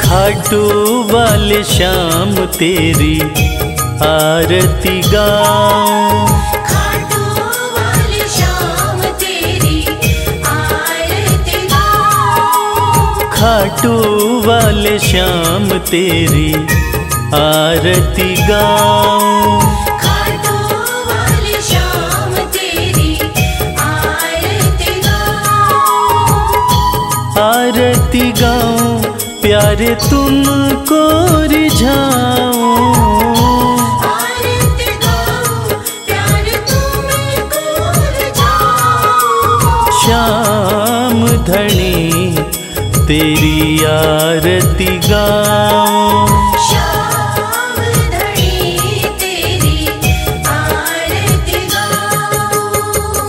खाटू वाले श्याम तेरी आरती गाऊं, खाटू वाले श्याम तेरी आरती गाऊं, खाटू वाले श्याम तेरी आरती गाऊं, खाटू वाले श्याम तेरी आरती गाऊं, आरती गाऊं प्यारे तुमको रिझाऊं, आरती गाऊं प्यारे तुमको रिझाऊं, श्याम धनी तेरी आरती गाऊं, श्याम धनी तेरी आरती गाऊं।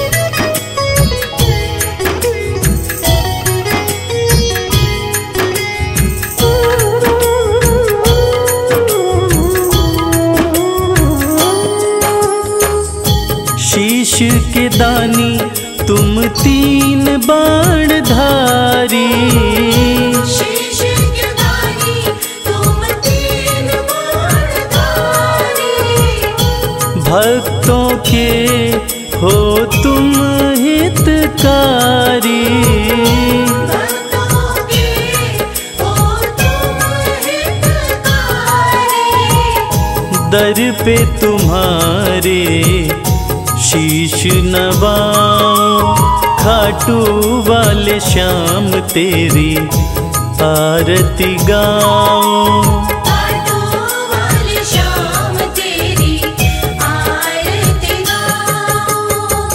शीश के दानी तुम तीन बाण धारी, शीश के दानी तुम तीन बाणधारी, भक्तों के हो तुम हितकारी, भक्तों के हो तुम हितकारी, दर पे तुम्हारे शीश नवाऊं, खाटू वाले श्याम तेरी आरती गाऊं, खाटू वाले श्याम तेरी आरती गाऊं।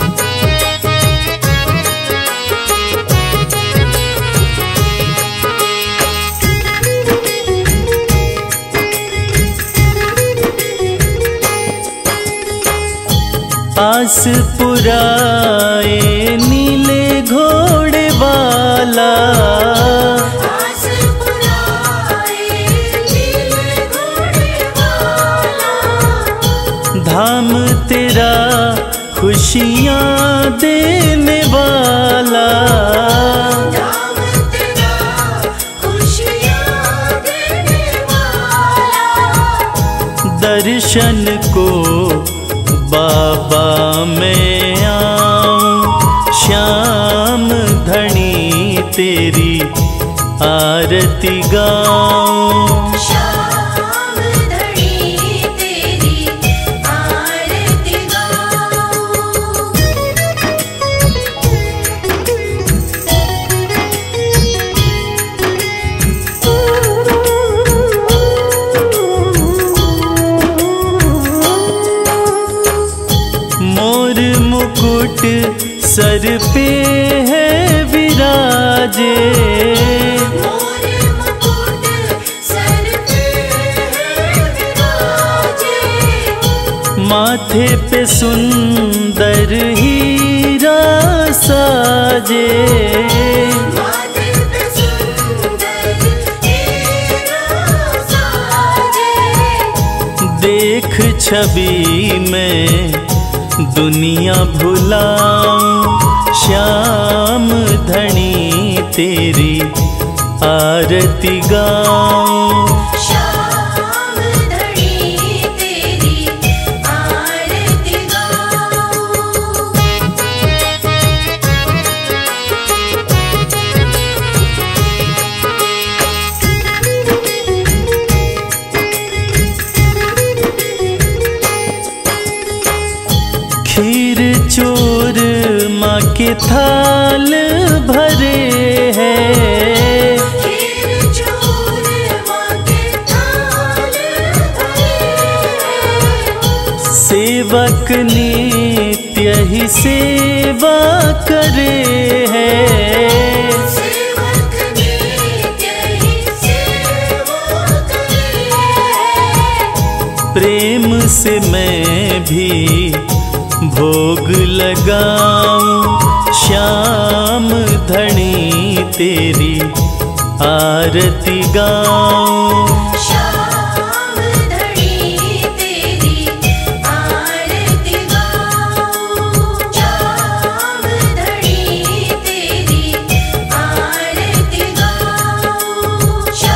आस पुराए नीले घोड़े वाला, आस पुराए नीले घोड़े वाला, धाम तेरा खुशियाँ देने वाला, धाम तेरा खुशियाँ देने वाला, दर्शन को बाबा मैं आऊं, श्याम धनी तेरी आरती गाऊं, श्याम धनी तेरी आरती गाऊं। मोर मुकुट सर पे है विराजे, मोर मुकुट सर पे है विराजे, माथे पे सुंदर हीरा साजे, माथे पे सुंदर हीरा साजे, देख छवि में दुनिया भुलाऊं, श्याम धनी तेरी आरती गाऊं, श्याम धनी तेरी आरती गाऊं। खीर चोर माँ के थाल भरे हैं, खीर चोर माँ के थाल भरे हैं, सेवक नित्य ही सेवा करे हैं, सेवक नित्य ही सेवा करे हैं, प्रेम से मैं भी भोग लगाऊं, श्याम धनी तेरी आरती गाऊं, श्याम धनी तेरी आरती गाऊं, श्याम धनी तेरी आरती गाऊं।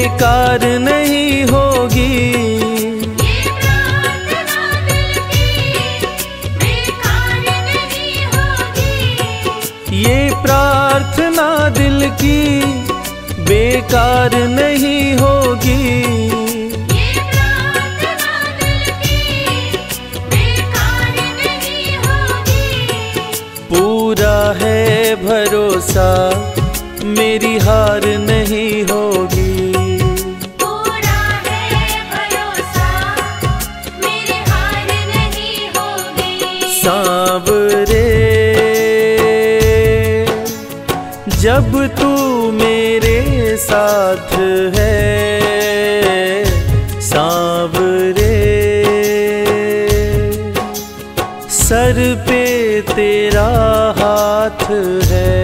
बेकार नहीं होगी। ये प्रार्थना दिल की बेकार नहीं होगी। ये प्रार्थना दिल की बेकार नहीं होगी। ये प्रार्थना दिल की बेकार नहीं होगी। पूरा है भरोसा मेरी हार नहीं होगी। पूरा है भरोसा मेरी हार नहीं होगी। सांवरे जब तू मेरे साथ है, सांवरे सर पे तेरा हाथ है।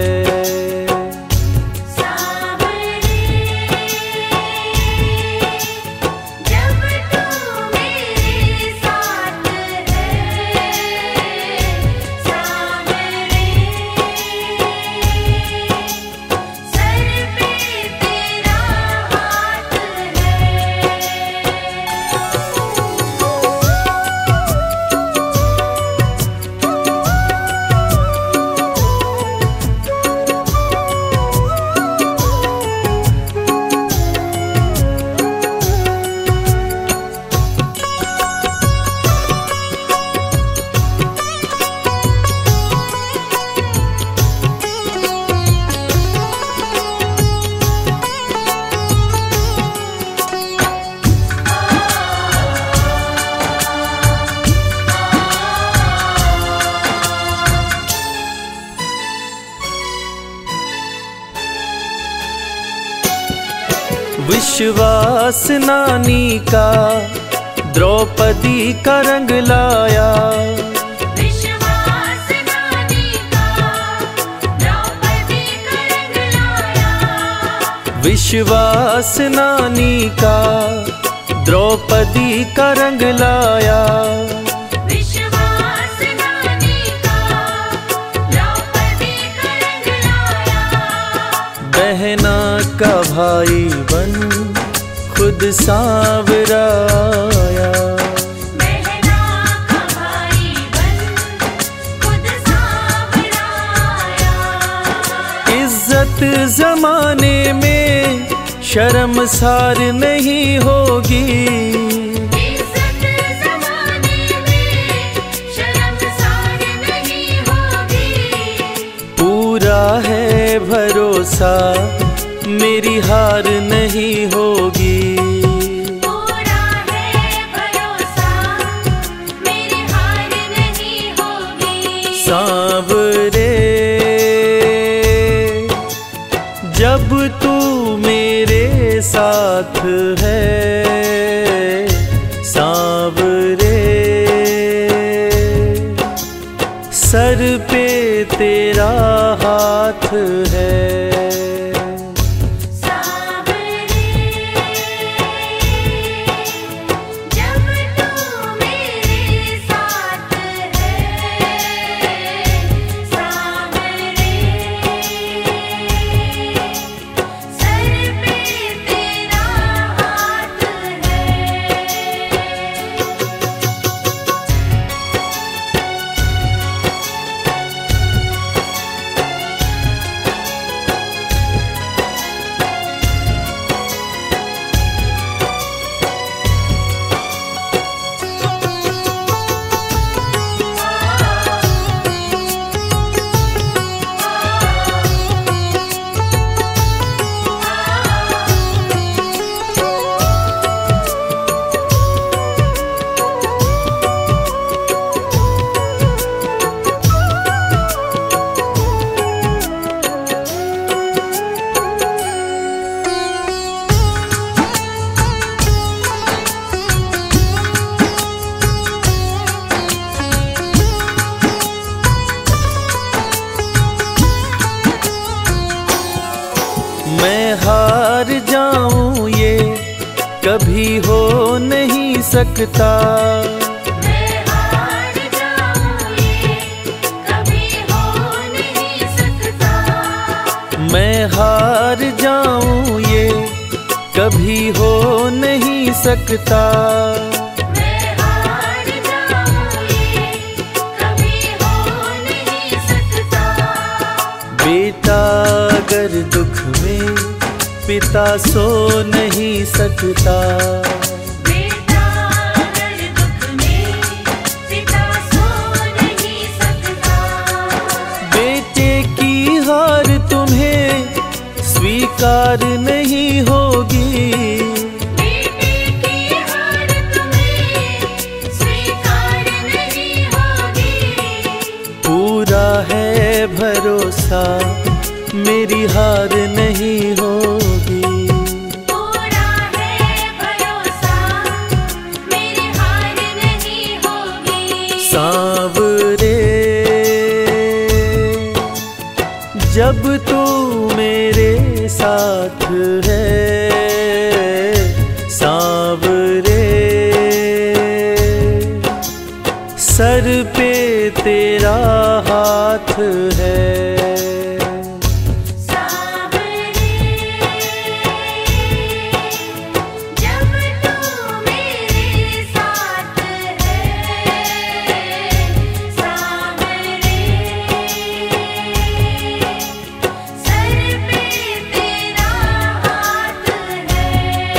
सांवरे जब तू मेरे साथ है, सांवरे सर पे तेरा हाथ है। विश्वास नानी का द्रौपदी का रंग लाया। विश्वास नानी का द्रौपदी का रंग लाया। विश्वास नानी का द्रौपदी का रंग लाया। विश्वास नानी का द्रौपदी का रंग लाया। बहना का भाई बन खुद सांवराया। बहना का भाई बन खुद सांवराया। इज्जत जमाने में शर्मसार नहीं होगी। इज्जत ज़माने में शर्मसार नहीं होगी। पूरा है भरोसा मेरी हार नहीं होगी। पूरा है भरोसा मेरी हार नहीं होगी। सांवरे जब तू मेरे साथ है, सांवरे सर पे तेरा हाथ है। सांवरे जब तू मेरे साथ है, सांवरे सर पे तेरा हाथ है। मैं हार जाऊं ये कभी हो नहीं सकता। मैं हार जाऊं ये कभी हो नहीं सकता। मैं हार जाऊं ये कभी हो नहीं सकता। मैं हार जाऊं ये कभी हो नहीं सकता। बेटा अगर दुख में पिता सो नहीं सकता। बेटा अगर दुख में पिता सो नहीं सकता। बेटे की हार तुम्हें स्वीकार नहीं होगी। बेटे की हार तुम्हें स्वीकार नहीं होगी। पूरा है भरोसा मेरी हार नहीं होगी। पूरा है भरोसा मेरी हार नहीं होगी। सांवरे जब तू मेरे साथ है, सांवरे सर पे तेरा हाथ है। जब तू मेरे साथ है, सांवरे सर पे तेरा हाथ है।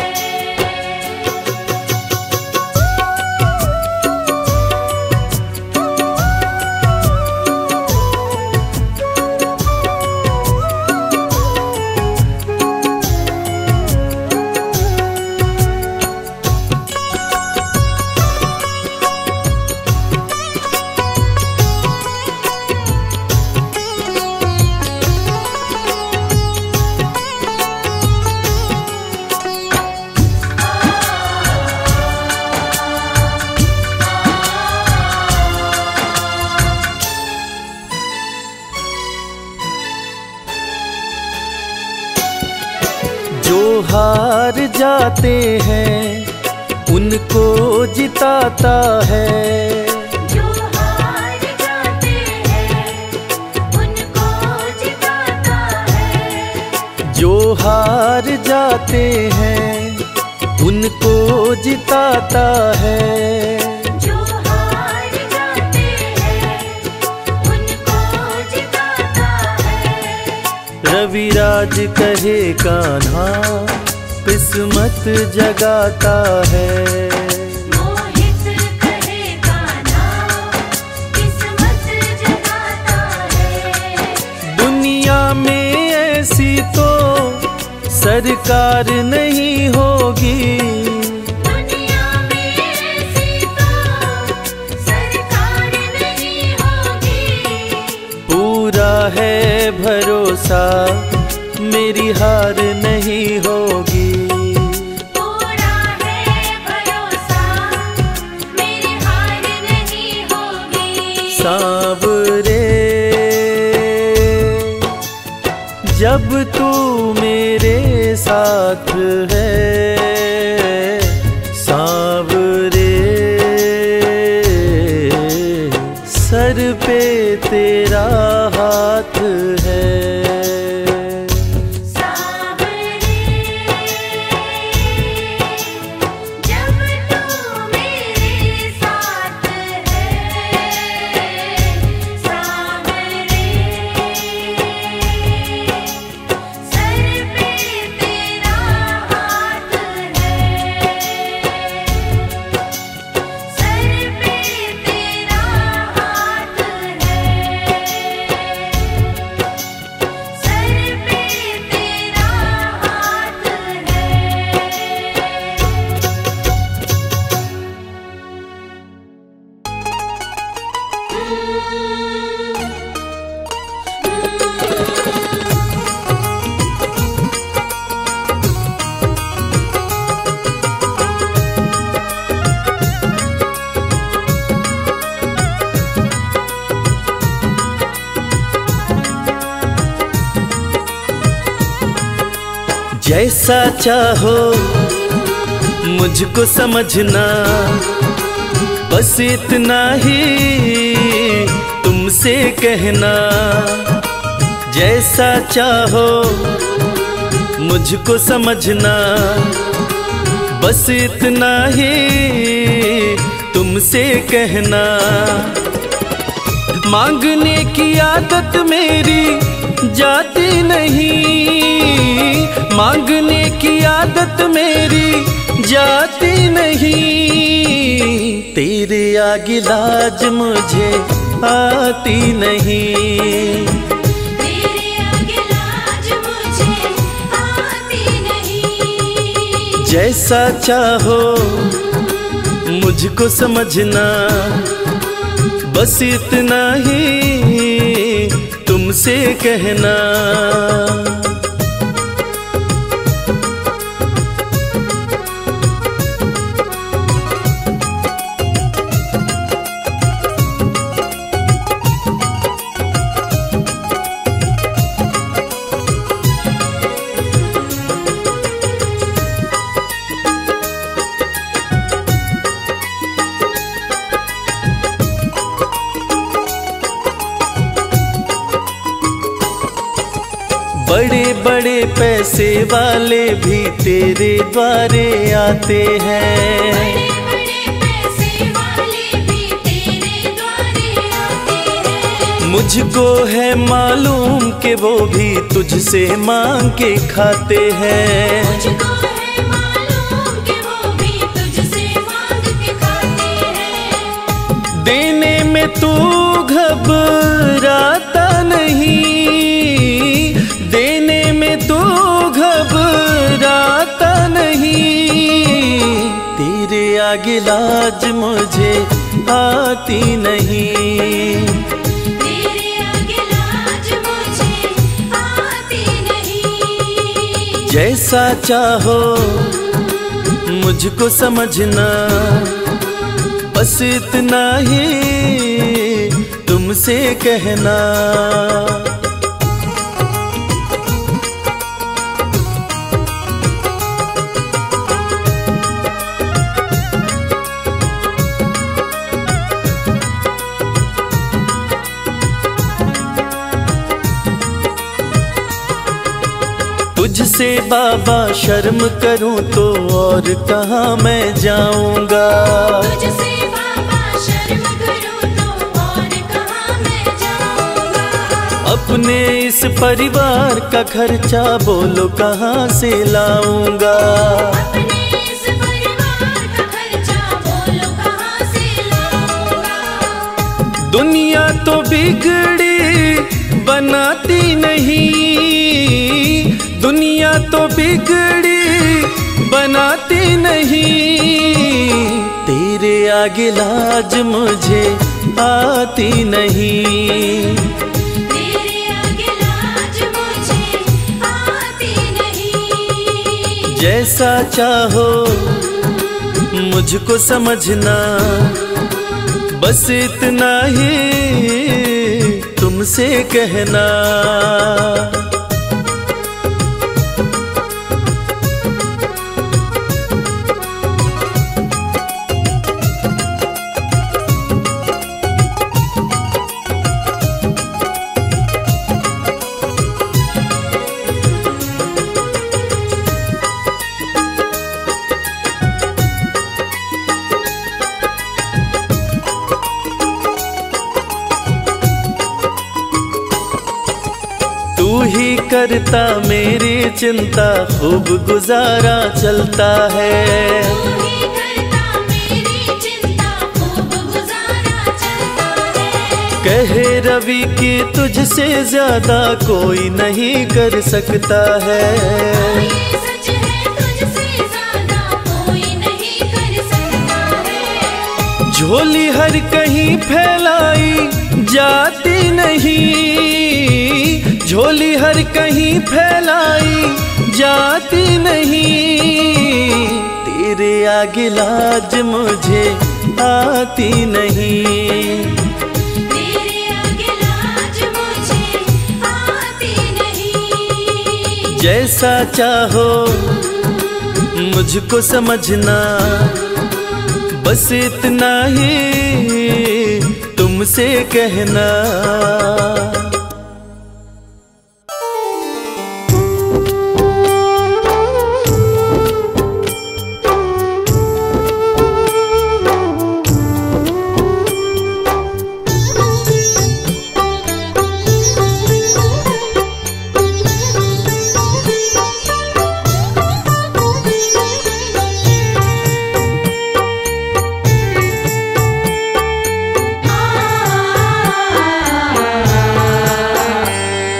जो हार जाते हैं उनको जिताता है। जो हार जाते हैं उनको जिताता है। जो हार जाते हैं उनको जिताता है। जो हार जाते हैं उनको जिताता है। रविराज कहे कान्हा किस्मत जगाता है। मोहित कहे कान्हा किस्मत जगाता है। दुनिया में ऐसी तो सरकार नहीं होगी। दुनिया में ऐसी तो सरकार नहीं होगी। पूरा है भरोसा मेरी हार नहीं होगी। पूरा है भरोसा मेरी हार नहीं होगी। सांवरे जब तू मेरे साथ है, सांवरे सर पे तेरा हाथ है। जब तू मेरे साथ है, सांवरे सर पे तेरा हाथ है। सर पे तेरा हाथ है। सर पे तेरा हाथ है। जैसा चाहो मुझको समझना, बस इतना ही तुमसे कहना। जैसा चाहो मुझको समझना, बस इतना ही तुमसे कहना। मांगने की आदत मेरी जाती नहीं, मांगने की आदत मेरी जाती नहीं। तेरे आगे लाज मुझे आती नहीं, तेरे आगे लाज मुझे आती नहीं। जैसा चाहो मुझको समझना, बस इतना ही तुमसे कहना। बड़े बड़े पैसे वाले भी तेरे द्वारे आते हैं, बड़े बड़े पैसे वाले भी तेरे द्वारे आते हैं। मुझको है मालूम कि वो भी तुझसे मांग के खाते हैं। मुझको है मालूम कि वो भी तुझसे मांग के खाते हैं। देने में तू घबराता नहीं, देने में तू घबराता नहीं। तेरे आगे लाज मुझे आती नहीं, तेरे आगे लाज मुझे आती नहीं। जैसा चाहो मुझको समझना, बस इतना ही तुमसे कहना। तुझसे बाबा शर्म करूं तो और कहाँ मैं जाऊंगा। तुझसे बाबा शर्म करूं तो और कहाँ मैं जाऊंगा। अपने इस परिवार का खर्चा बोलो कहाँ से लाऊंगा। अपने इस परिवार का खर्चा बोलो कहाँ से लाऊंगा। दुनिया तो बिगड़ी बनाती नहीं, दुनिया तो बिगड़ी बनाती नहीं। तेरे आगे लाज मुझे आती नहीं, तेरे आगे लाज मुझे आती नहीं। जैसा चाहो मुझको समझना, बस इतना ही तुमसे कहना। तू ही करता मेरी चिंता, खूब गुजारा चलता है। तू ही करता मेरी चिंता, खूब गुजारा चलता है। कहे रवि कि तुझसे ज्यादा कोई नहीं कर सकता है। ये सच है, तुझसे ज्यादा कोई नहीं कर सकता है। झोली हर कहीं फैलाई जाती नहीं, झोली हर कहीं फैलाई जाती नहीं। तेरे आगे लाज मुझे आती नहीं, तेरे आगे लाज मुझे आती नहीं। जैसा चाहो मुझको समझना, बस इतना ही तुमसे कहना।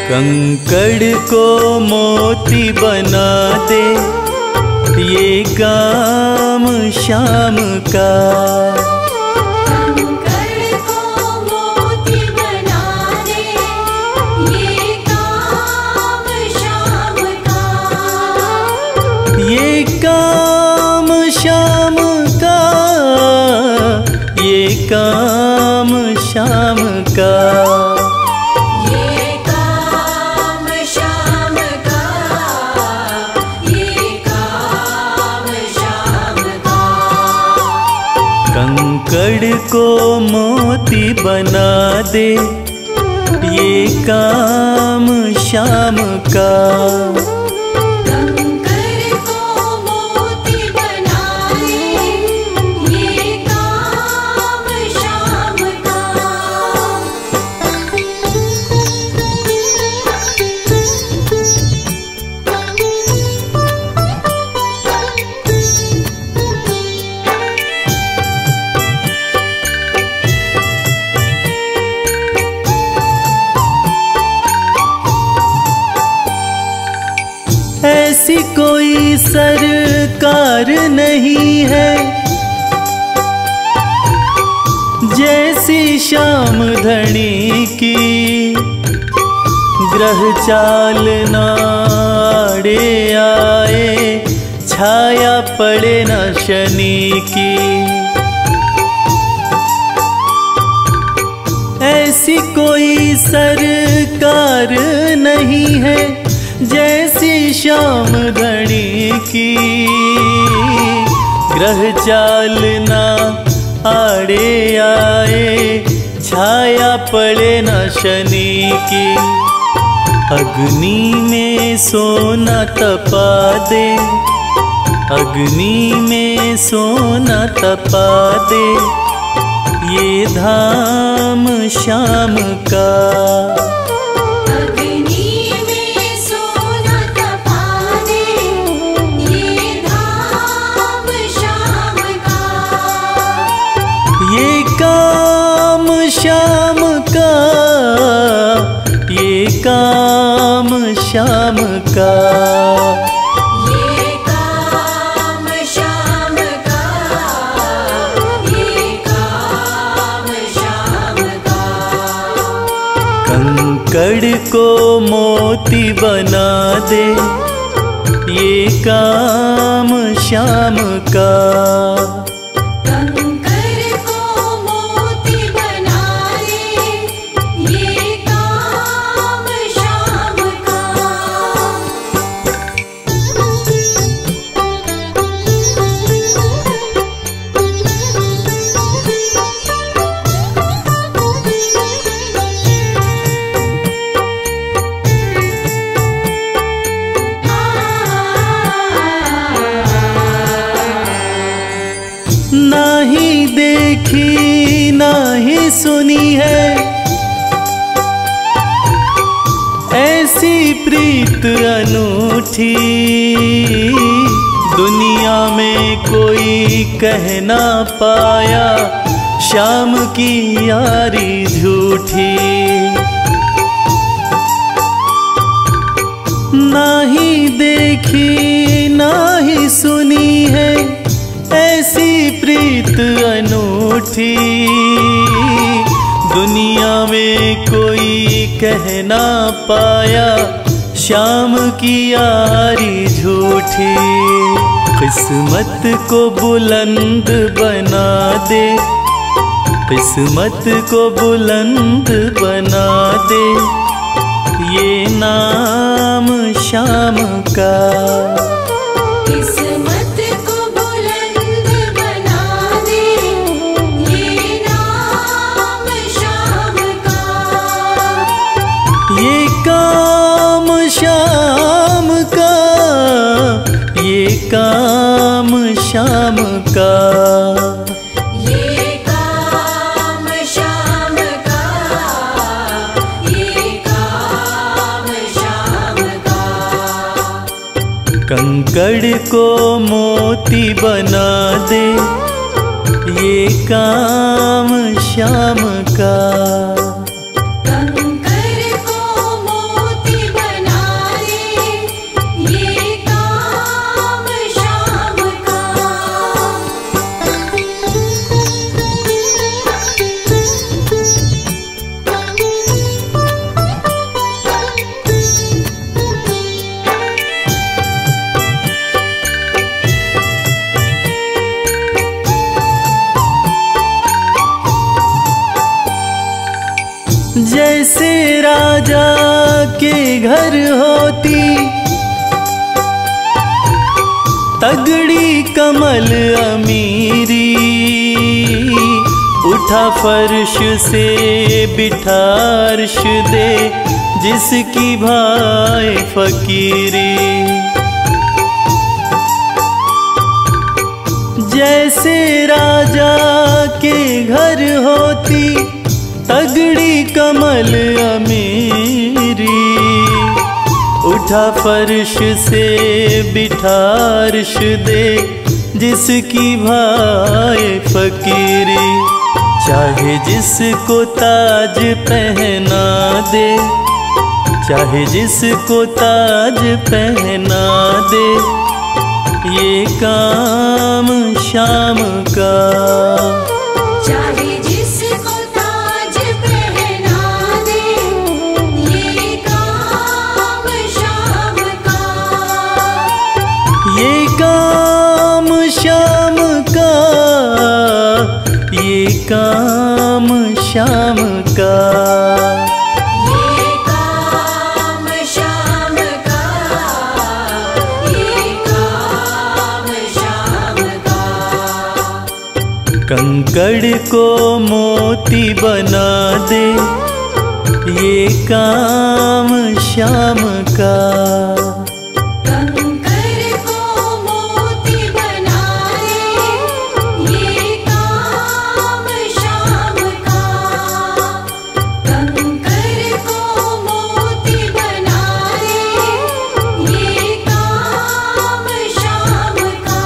कंकड़ को मोती बना दे, ये काम शाम का। कंकड़ को मोती बना दे, ये काम शाम का। ये काम शाम का, ये काम शाम का। ये काम शाम का, ये काम शाम का। कंकड़ को मोती बना दे, ये काम शाम का। कंकड़ को मोती बना दे, ये काम शाम का। ऐसी कोई सरकार नहीं है जैसी श्याम धनी की। ग्रह चाल नाड़े आए, छाया पड़े न शनि की। ऐसी कोई सरकार नहीं है जैसी श्याम धनी की। ग्रह चाल ना आड़े आए, छाया पड़े न शनि की। अग्नि में सोना तपा दे, अग्नि में सोना तपा दे, ये धाम शाम का। अग्नि में सोना तपा दे, ये धाम शाम का। ये काम शाम का, ये काम शाम का। ये काम शाम का, ये काम शाम का। कंकड़ को मोती बना दे, ये काम शाम का। कंकड़ को मोती बना दे, ये काम शाम का। नाही देखी नाही सुनी है ऐसी प्रीत अनूठी। दुनिया में कोई कह ना पाया, शाम की यारी झूठी। नाही देखी नाही सुनी है ऐसी प्रीत अनूठी। दुनिया में कोई कह ना पाया, शाम की यारी झूठी। किस्मत को बुलंद बना दे, किस्मत को बुलंद बना दे, ये नाम शाम का। किस्मत को बुलंद बना दे, ये नाम शाम का। ये काम शाम का, ये काम शाम का। ये काम शाम का, ये काम शाम का। कंकड़ को मोती बना दे, ये काम शाम का। कंकड़ को मोती जैसे राजा के घर होती तगड़ी कमल अमीरी, उठा फर्श से बिठा अर्श दे जिसकी भाई फकीरी। जैसे राजा के घर होती तगड़ी कमल अमीरी, उठा फर्श से बिठा अर्श दे जिसकी भाई फकीरी। चाहे जिसको ताज पहना दे, चाहे जिसको ताज पहना दे, ये काम शाम का। चाहे जिसको ताज पहना दे, ये काम शाम का। ये काम शाम का, ये काम शाम का। ये काम शाम का, ये काम शाम का। कंकड़ को मोती बना दे, ये काम शाम का। कंकर को मोती बना दे, ये काम शाम का। कंकर को मोती बना दे, ये काम शाम का।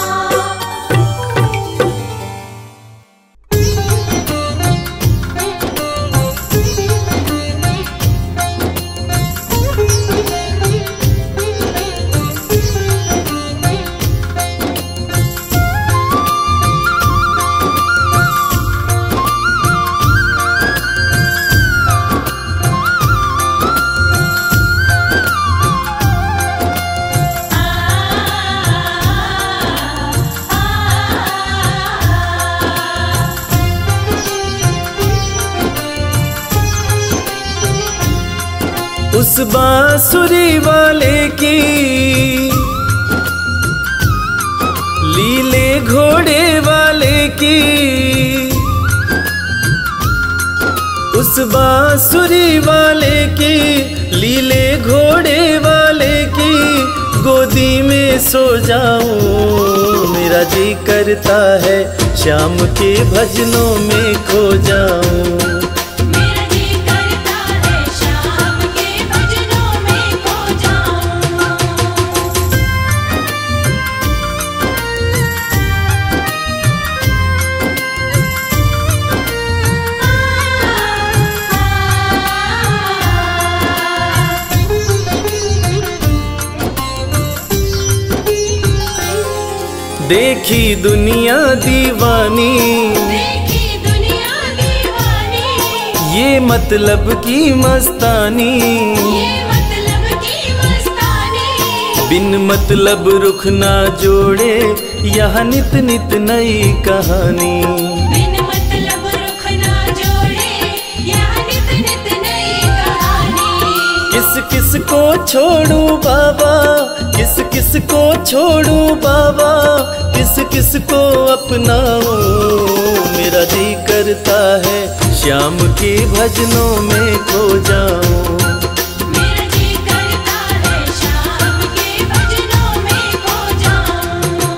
उस बांसुरी वाले की लीले घोड़े वाले की, उस बांसुरी वाले की लीले घोड़े वाले की गोदी में सो जाऊं। मेरा जी करता है शाम के भजनों में खो जाऊं। मेरा जी करता है शाम के भजनों में खो जाऊं। देखी दुनिया दीवानी, देखी दुनिया दीवानी, ये मतलब की मस्तानी, ये मतलब की मस्तानी। बिन मतलब रुख ना जोड़े यहाँ नित नित नई कहानी। बिन मतलब रुख ना जोड़े, यहाँ नित नित नई कहानी। किस किस को छोड़ू बाबा, किस किस को छोड़ू बाबा, किस किस को अपनाऊं। मेरा जी करता है शाम के भजनों में खो जाऊं। मेरा जी करता है शाम के भजनों में खो जाऊं।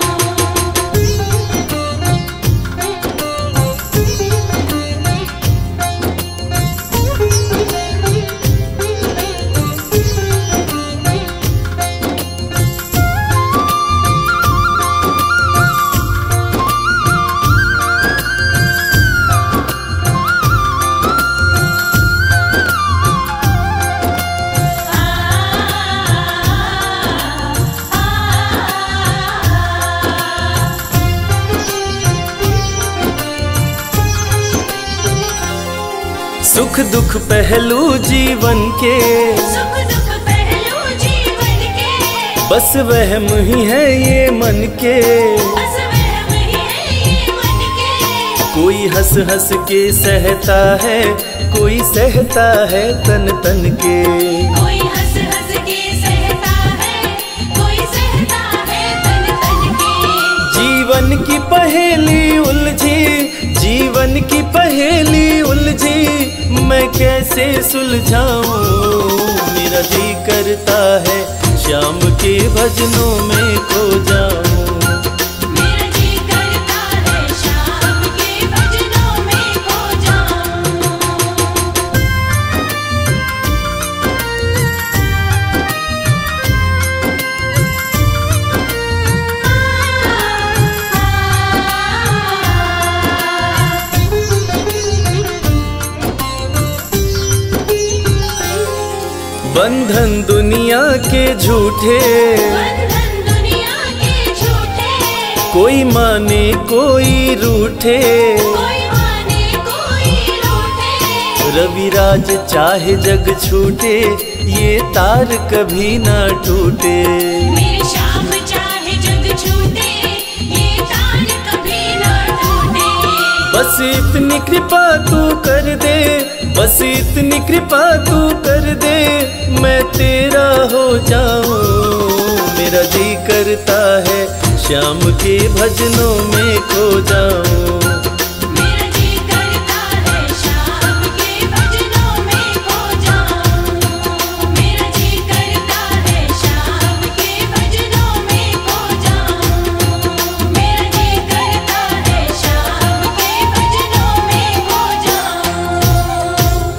सुख दुख पहलू जीवन के, सुख दुख पहलू जीवन के, बस वहम ही है ये मन के। बस वहम ही है ये मन के। कोई हंस हंस के सहता है, कोई सहता है तन तन के। कोई हंस हंस के सहता है, कोई सहता है तन तन के। जीवन की पहेली उलझी, जीवन की पहेली उलझी, मैं कैसे सुलझाऊं। मेरा जी करता है श्याम के भजनों में खो जाऊं। मेरा जी करता है शाम के भजनों में खो जाऊं। बंधन दुनिया के झूठे, बंधन दुनिया के झूठे, कोई माने कोई रूठे। कोई माने कोई रूठे। रविराज चाहे जग छूटे, ये तार कभी ना टूटे। मेरे श्याम चाहे जग छूटे, ये तार कभी ना टूटे। बस इतनी कृपा तू कर दे, बस इतनी कृपा तू कर दे, मैं तेरा हो जाऊं। मेरा जी करता है श्याम के भजनों में खो जाऊं। मेरा जी करता है शाम के भजनों में खो जाऊं। मेरा जी करता है शाम के भजनों में खो जाऊं। मेरा जी करता है शाम के भजनों में खो जाऊं।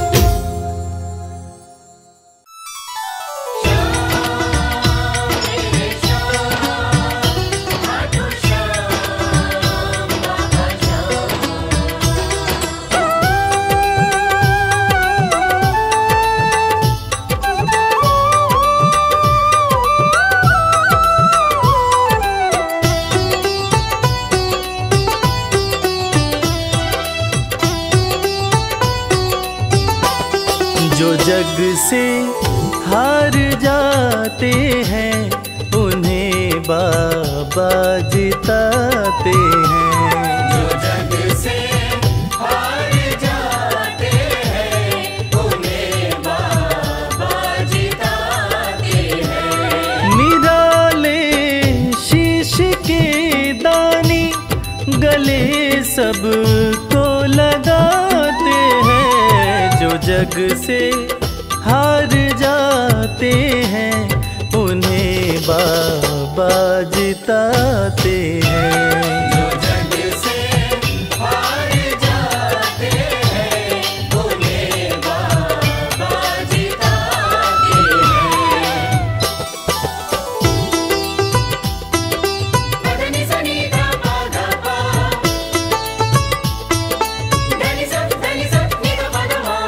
जो जग से हार जाते हैं, उन्हें बाबा जिताते हैं। जो जग से हार जाते हैं, उन्हें बाबा जिताते हैं। निराले शीश के दानी गले सबको लगाते हैं। जो जग से हार जाते हैं, उन्हें बाबा जिताते हैं। जो जग से हार जाते हैं, उन्हें बाबा जिताते हैं। मदनी सनी दा पा दा पा, धनी सा नी दा पा दा मा।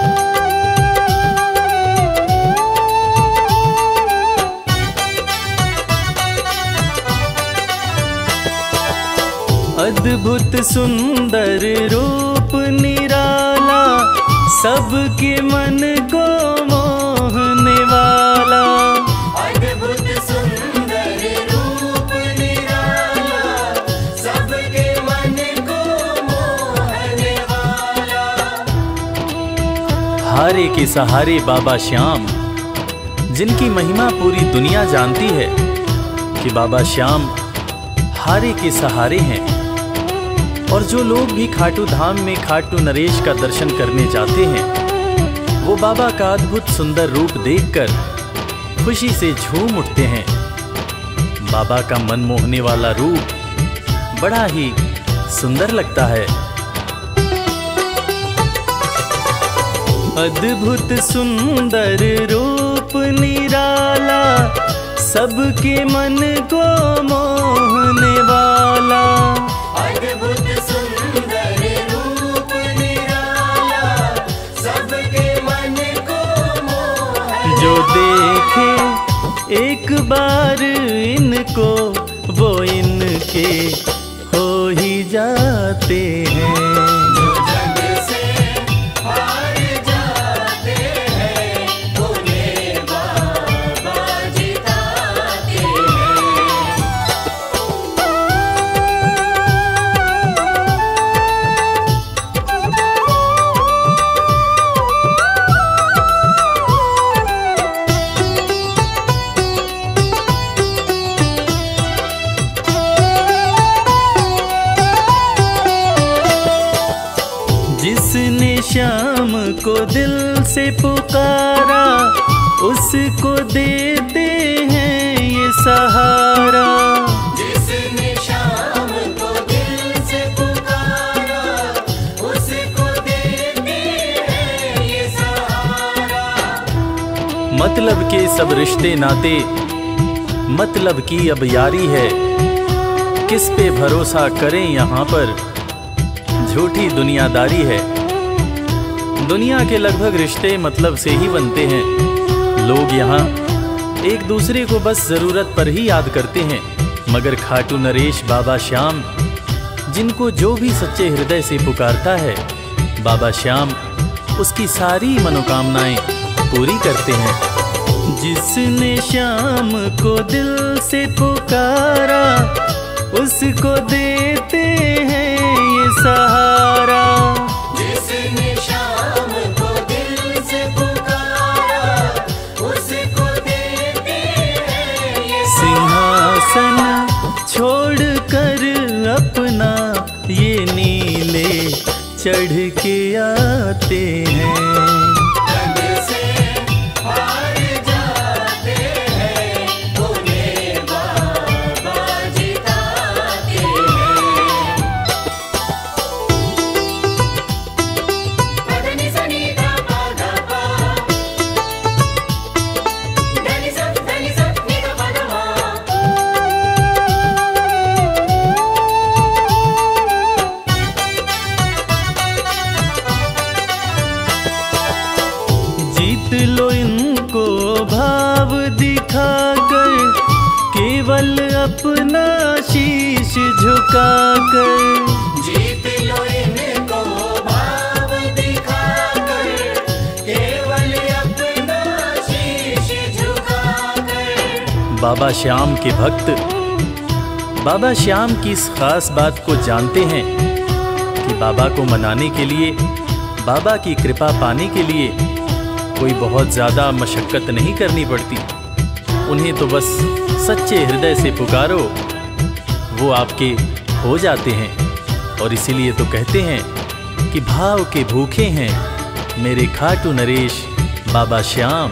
अद्भुत सुंदर रूप निराला, सबके मन को मोहने वाला। अद्भुत सुंदर रूप निराला, सबके मन को मोहने वाला। हारे के सहारे बाबा श्याम, जिनकी महिमा पूरी दुनिया जानती है कि बाबा श्याम हारे के सहारे हैं। और जो लोग भी खाटू धाम में खाटू नरेश का दर्शन करने जाते हैं, वो बाबा का अद्भुत सुंदर रूप देखकर खुशी से झूम उठते हैं। बाबा का मन मोहने वाला रूप बड़ा ही सुंदर लगता है। अद्भुत सुंदर रूप निराला, सबके मन को मोहने वाला। अद्भुत सुंदर रूप निराला, सबके मन को मोहने। जो देखे एक बार इनको, वो इनके हो ही जाते हैं। जो जग से हार जाते हैं, उन्हें बाबा जिताते हैं। से पुकारा, उसको देते हैं ये सहारा। जिसने शाम को दिल से पुकारा, उसको देते हैं ये सहारा। मतलब के सब रिश्ते नाते, मतलब की अब यारी है। किस पे भरोसा करें यहाँ पर, झूठी दुनियादारी है। दुनिया के लगभग रिश्ते मतलब से ही बनते हैं। लोग यहाँ एक दूसरे को बस जरूरत पर ही याद करते हैं, मगर खाटू नरेश बाबा श्याम, जिनको जो भी सच्चे हृदय से पुकारता है, बाबा श्याम उसकी सारी मनोकामनाएं पूरी करते हैं। जिसने श्याम को दिल से पुकारा, उसको देते हैं ये सहारा। जिसने शाम को दिल से पुकारा, उसको देते हैं ये सिंहासन छोड़कर अपना ये नीले चढ़ के आते हैं। जग से हार जाते हैं, उन्हें बाबा जिताते हैं। पदनि सनि धा पा धा पा, धनि सा नि धा पा धा मा। जीत लो इनको भाव दिखाकर, केवल अपना शीश झुकाकर। जीत लो इनको भाव दिखाकर, केवल अपना शीश झुकाकर। बाबा श्याम के भक्त बाबा श्याम की इस खास बात को जानते हैं कि बाबा को मनाने के लिए, बाबा की कृपा पाने के लिए कोई बहुत ज़्यादा मशक्क़त नहीं करनी पड़ती। उन्हें तो बस सच्चे हृदय से पुकारो, वो आपके हो जाते हैं। और इसीलिए तो कहते हैं कि भाव के भूखे हैं मेरे खाटू नरेश बाबा श्याम।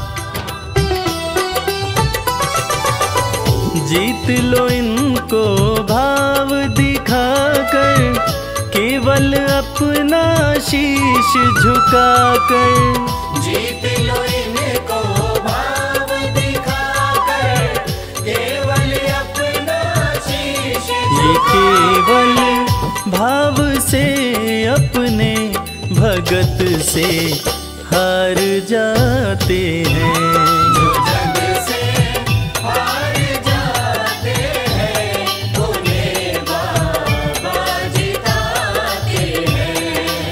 जीत लो इनको भाव दिखाकर, केवल अपना शीश झुकाकर। जीत लो इनको भाव दिखाकर, केवल अपना शीश ये केवल भाव से अपने भगत से हार जाते हैं। जो जग से हार जाते हैं, उन्हें बाबा जिताते हैं।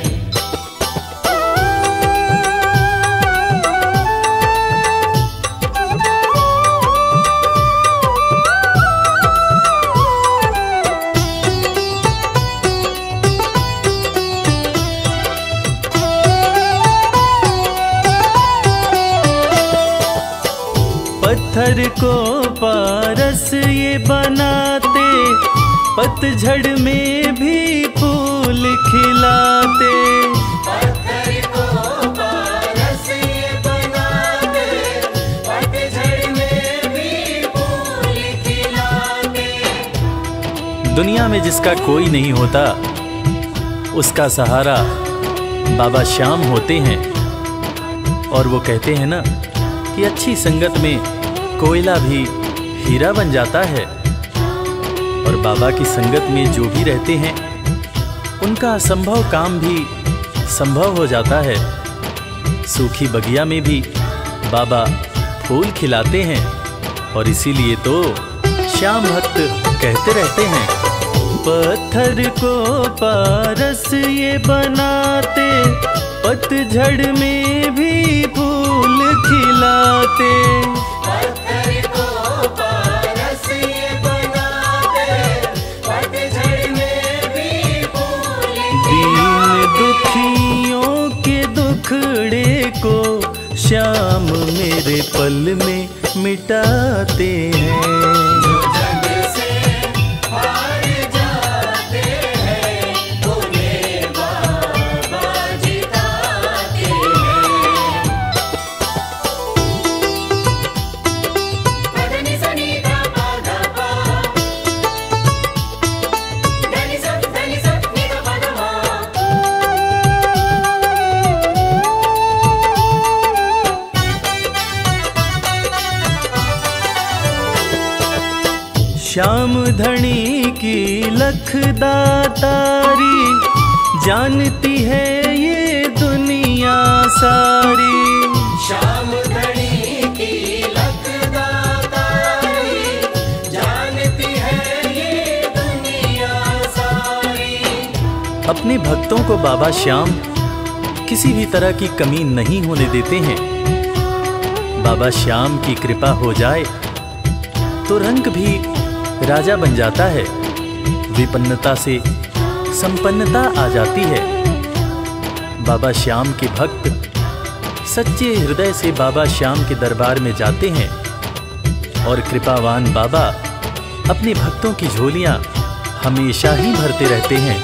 पत्थर को पारस ये बनाते, पतझड़ में भी फूल खिलाते। पत्थर को पारस ये बनाते, पतझड़ में भी फूल खिलाते। दुनिया में जिसका कोई नहीं होता, उसका सहारा बाबा श्याम होते हैं। और वो कहते हैं ना कि अच्छी संगत में कोयला भी हीरा बन जाता है। और बाबा की संगत में जो भी रहते हैं, उनका असंभव काम भी संभव हो जाता है। सूखी बगिया में भी बाबा फूल खिलाते हैं। और इसीलिए तो श्याम भक्त कहते रहते हैं, पत्थर को पारस ये बनाते, पतझड़ में भी फूल खिलाते। पत्थर को पारस ये बनाते, पतझड़ में भी फूल दीन दुखियों के दुखड़े को श्याम मेरे पल में मिटाते हैं। जो जग से हार जाते हैं, उन्हें बाबा जिताते हैं। श्याम धनी की लखदातारी, जानती है ये दुनिया सारी। श्याम धनी की लखदातारी, जानती है ये दुनिया सारी। अपने भक्तों को बाबा श्याम किसी भी तरह की कमी नहीं होने देते हैं। बाबा श्याम की कृपा हो जाए तो रंग भी राजा बन जाता है, विपन्नता से संपन्नता आ जाती है। बाबा श्याम के भक्त सच्चे हृदय से बाबा श्याम के दरबार में जाते हैं और कृपावान बाबा अपने भक्तों की झोलियां हमेशा ही भरते रहते हैं।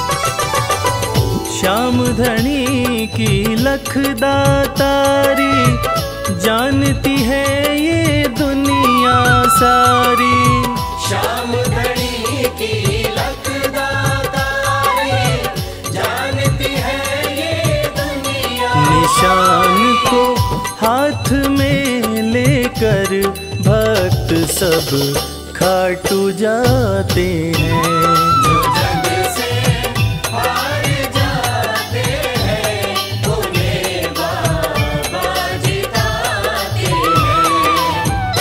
श्याम धनी की लखदातारी, जानती है ये दुनिया सारी। श्याम धनी की लखदातारी, जानती है ये दुनिया। निशान को हाथ में लेकर भक्त सब खाटू जाते हैं। जो जग से हार जाते हैं, उन्हें बाबा जिताते हैं।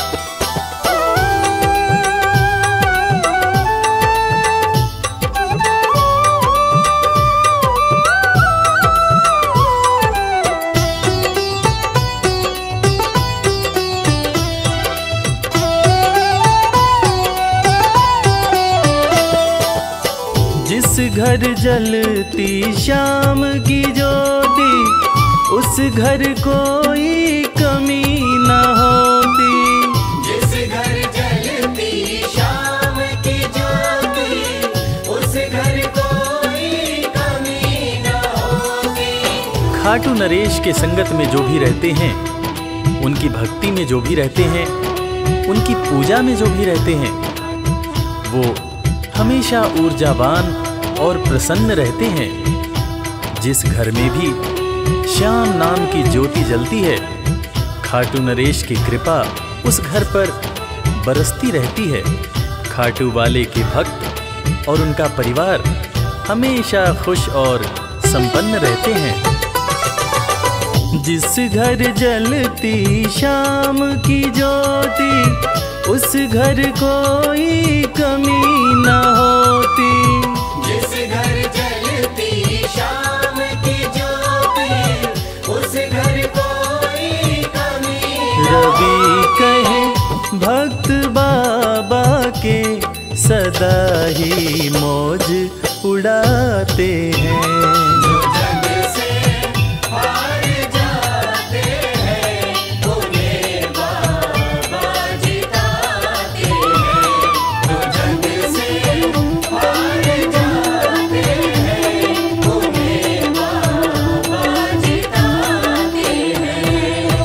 जिस घर जलती श्याम की ज्योति, उस घर कोई कमी न होती। जिस घर जलती श्याम की ज्योति, उस घर कोई कमी न होती। खाटू नरेश के संगत में जो भी रहते हैं, उनकी भक्ति में जो भी रहते हैं, उनकी पूजा में जो भी रहते हैं, वो हमेशा ऊर्जावान और प्रसन्न रहते हैं। जिस घर में भी श्याम नाम की ज्योति जलती है, खाटू नरेश की कृपा उस घर पर बरसती रहती है। खाटू वाले के भक्त और उनका परिवार हमेशा खुश और संपन्न रहते हैं। जिस घर जलती श्याम की ज्योति, उस घर कोई कमी न होती। जिस घर जलती श्याम की ज्योति, उस घर कोई कमी न रवि कहे भक्त बाबा के, सदा ही मौज उड़ाते हैं। जो जग से हार जाते हैं, उन्हें बाबा जिताते हैं। जो जग से हार जाते हैं, उन्हें बाबा जिताते हैं।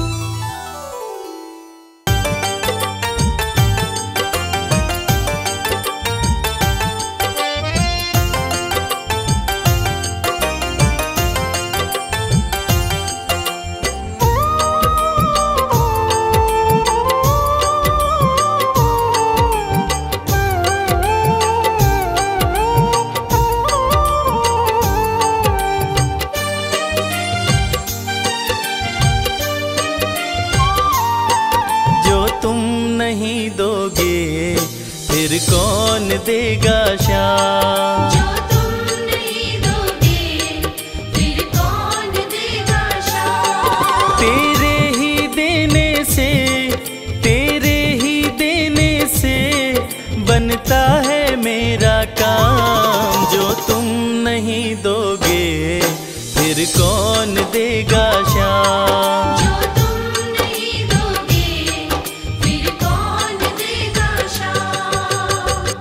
जो तुम नहीं दोगे फिर कौन देगा श्याम। जो तुम नहीं दोगे, फिर कौन देगा श्याम। तेरे ही देने से, तेरे ही देने से बनता है मेरा काम। जो तुम नहीं दोगे फिर कौन देगा श्याम। जो तुम नहीं दोगे, फिर कौन देगा श्याम।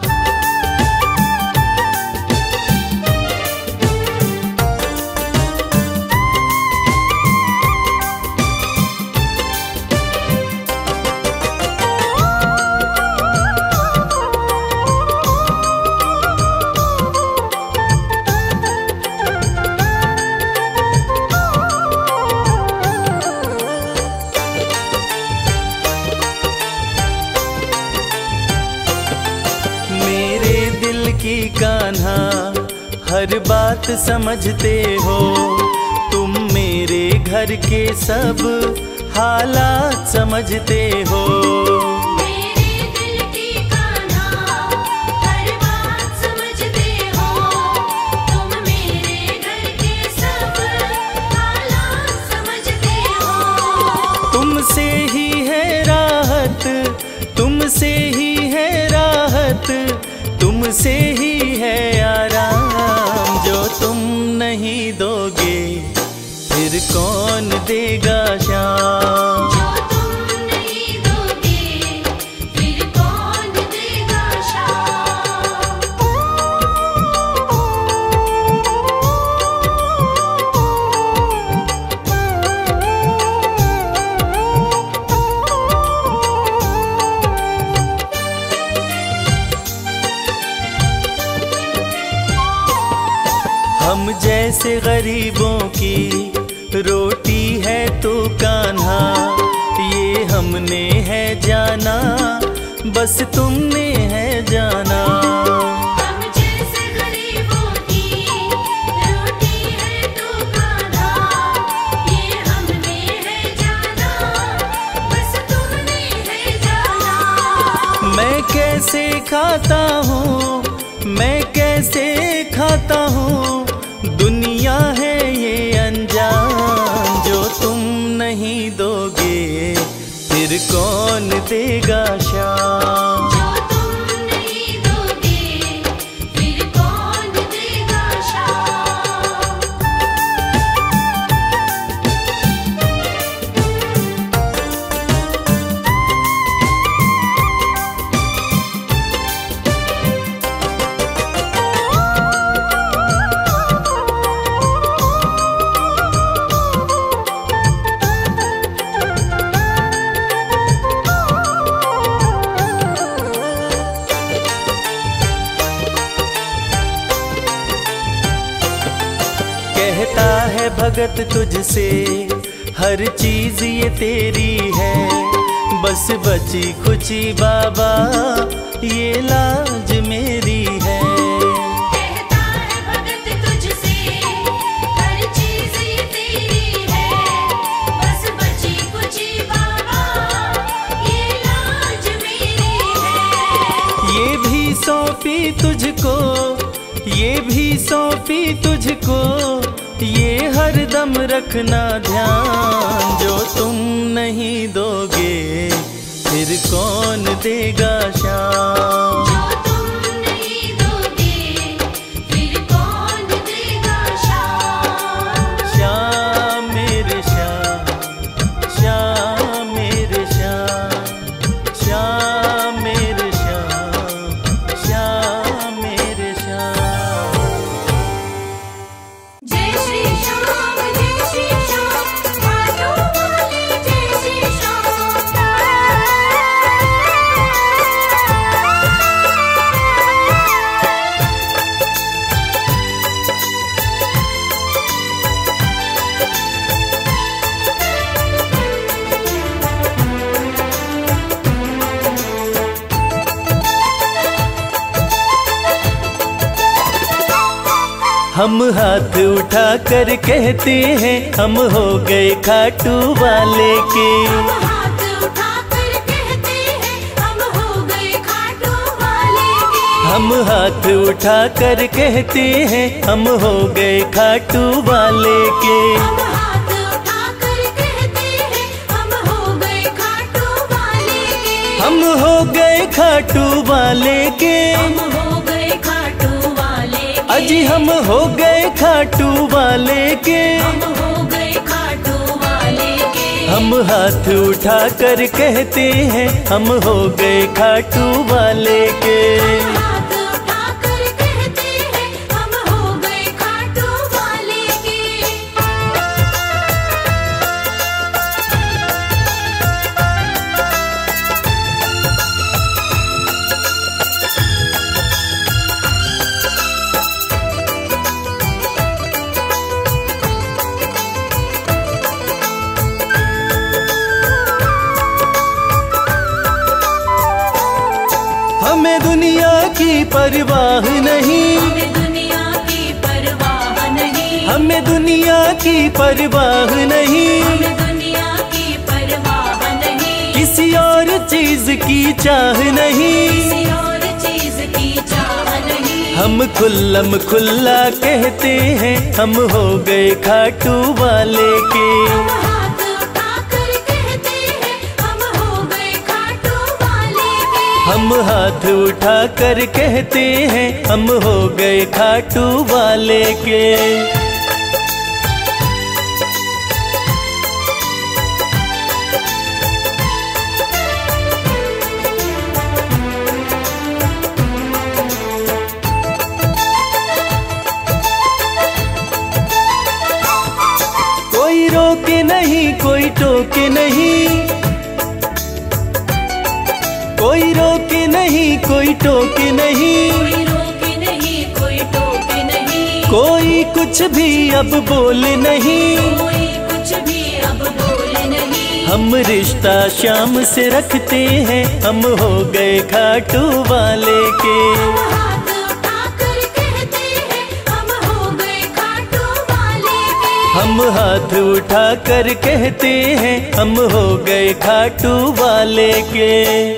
हर बात समझते हो, तुम मेरे घर के सब हालात समझते हो। मेरे दिल की कान्हा हर बात समझते हो, तुम मेरे घर के सब हालात समझते हो। तुमसे ही है राहत, तुमसे ही है राहत, तुमसे ही है आराम। जो तुम नहीं दोगे फिर कौन देगा शाम। जो तुम नहीं दोगे फिर कौन देगा शाम। हम जैसे गरीबों की रोटी है तो कान्हा, ये हमने है जाना, बस तुमने है जाना। हम जैसे गरीबों की रोटी है तो कान्हा, ये हमने है जाना, बस तुमने है जाना। मैं कैसे खाता हूँ, मैं कैसे खाता हूँ, दुनिया है ये अनजान। जो तुम नहीं दोगे फिर कौन देगा शाम। जो तुम नहीं दोगे फिर कौन देगा शाम। कहता है भगत तुझसे हर चीज ये तेरी है, बस बची खुची बाबा ये लाज मेरी है। कहता है भगत तुझसे हर चीज ये तेरी है, बस बची कुची बाबा ये लाज मेरी है। ये भी सौंपी तुझको, ये भी सौंपी तुझको, ये हर दम रखना ध्यान। जो तुम नहीं दोगे फिर कौन देगा शाम। जो तुम नहीं दोगे फिर कौन देगा शाम। श्याम मेरे श्याम, श्याम मेरे श्याम, श्याम मेरे श्याम, श्याम मेरे श्याम। जय श्री श्याम, जय श्री श्याम, मानो वाले जय श्री श्याम। हम हाथ उठा कर कहते हैं हम हो गए खाटू वाले के। हम हाथ उठाकर कहते हैं हम हो गए खाटू वाले के। हम हाथ उठा कर कहते हैं हम हो गए खाटू वाले के। हम हाथ उठाकर कहते हैं हम हो गए खाटू वाले के। हम हो गए खाटू वाले के। हम हो गए खाटू वाले के। अजी हम हो गए खाटू वाले के। हम हो गए खाटू वाले के। हम हाथ उठा कर कहते हैं हम हो गए खाटू वाले के। हम हाथ उठाकर कहते हैं हम हो गए खाटू वाले के। हमें दुनिया की परवाह नहीं। हमें दुनिया की परवाह हमें दुनिया की परवाह नहीं, हमें दुनिया की परवाह नहीं, किसी और चीज की चाह नहीं, किसी और चीज की चाह नहीं। हम खुल्लम खुल्ला कहते हैं हम हो गए खाटू वाले के। हम हाथ उठाकर कहते हैं हम हो गए खाटू वाले के। हम हाथ उठाकर कहते हैं हम हो गए खाटू वाले के। कोई रोके नहीं कोई टोके नहीं, कोई रोके नहीं कोई टोके नहीं, कोई रोके नहीं कोई टोके नहीं, कोई कुछ भी अब बोले नहीं, कोई कुछ भी अब बोले नहीं। हम रिश्ता शाम से रखते हैं हम हो गए खाटू वाले के। हम हाथ उठाकर कहते हैं हम हो गए खाटू वाले के। हम हाथ उठाकर कहते हैं हम हो गए खाटू वाले के।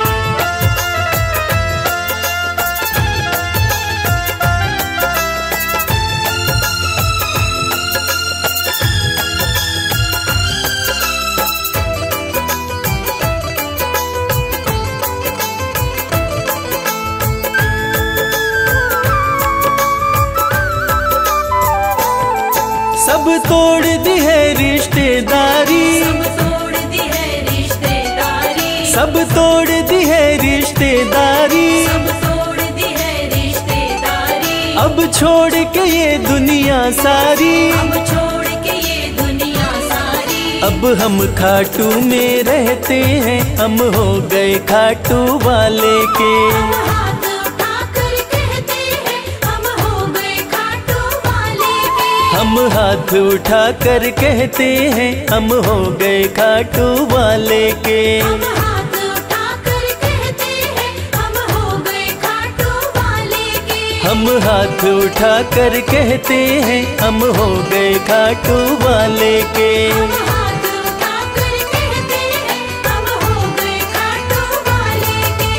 सब तोड़ दी है रिश्तेदारी, सब तोड़ दी है रिश्तेदारी, सब तोड़ दी है रिश्तेदारी, सब तोड़ दी है रिश्तेदारी। अब छोड़ के ये दुनिया सारी, अब छोड़ के ये दुनिया सारी। अब हम खाटू में रहते हैं हम हो गए खाटू वाले के। हम हाथ उठाकर कहते हैं हम हो गए खाटू वाले के। हम हाथ उठाकर कहते हैं हम हो गए खाटू वाले के। हम हाथ उठाकर कहते हैं हम हो गए खाटू वाले के। हम हाथ उठाकर कहते हैं हम हो गए खाटू वाले के। हम हाथ उठाकर कहते हैं हम हो गए खाटू वाले के।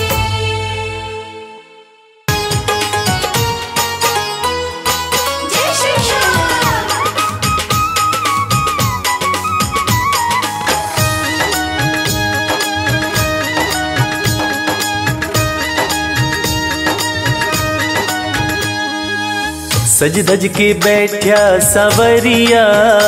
जय श्री श्याम। सज धज के बैठा सवरिया,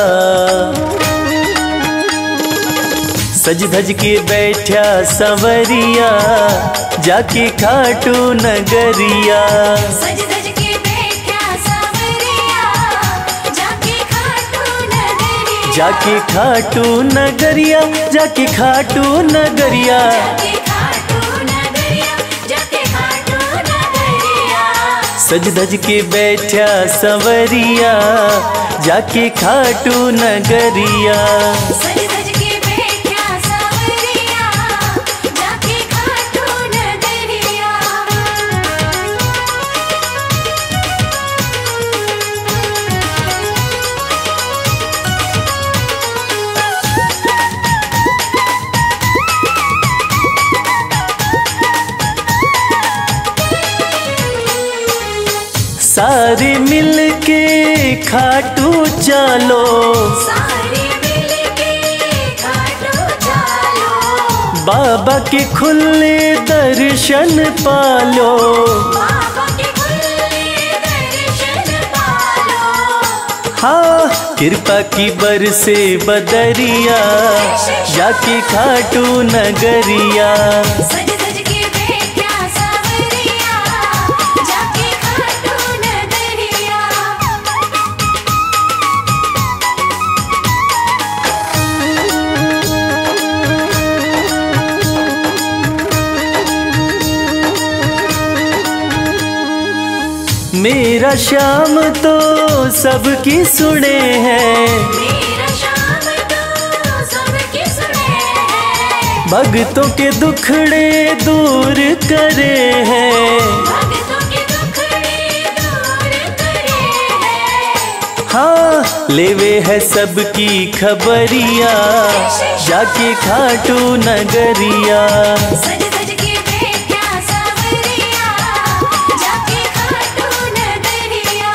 सज धज के बैठा सवरिया, जाके खाटू नगरिया। सज धज के बैठा सावरिया, जाके खाटू नगरिया। जाके खाटू नगरिया, जाके खाटू नगरिया। जाके खाटू नगरिया, जाके खाटू नगरिया। सज धज के बैठा सवरिया, जाके खाटू नगरिया। सज धज के बैठा सावरिया, जाके खाटू नगरिया। सारे मिल के खाटू चलो, सारे मिलके खाटू चलो। बाबा के खुले दर्शन पालो। बाबा के खुले दर्शन पालो। हाँ कृपा की बरसे बदरिया, जाके खाटू नगरिया। सज धज के बैठा सावरिया, जाके खाटू नगरिया। मेरा श्याम तो सबकी सुने हैं, मेरा श्याम तो सबकी सुने हैं। भक्तों के दुखड़े दूर करे हैं। भक्तों के दुखड़े दूर करे हैं। हाँ लेवे है सबकी खबरिया जाके खाटू नगरिया। सज सज के बैठा सावरिया जाके खाटू नगरिया।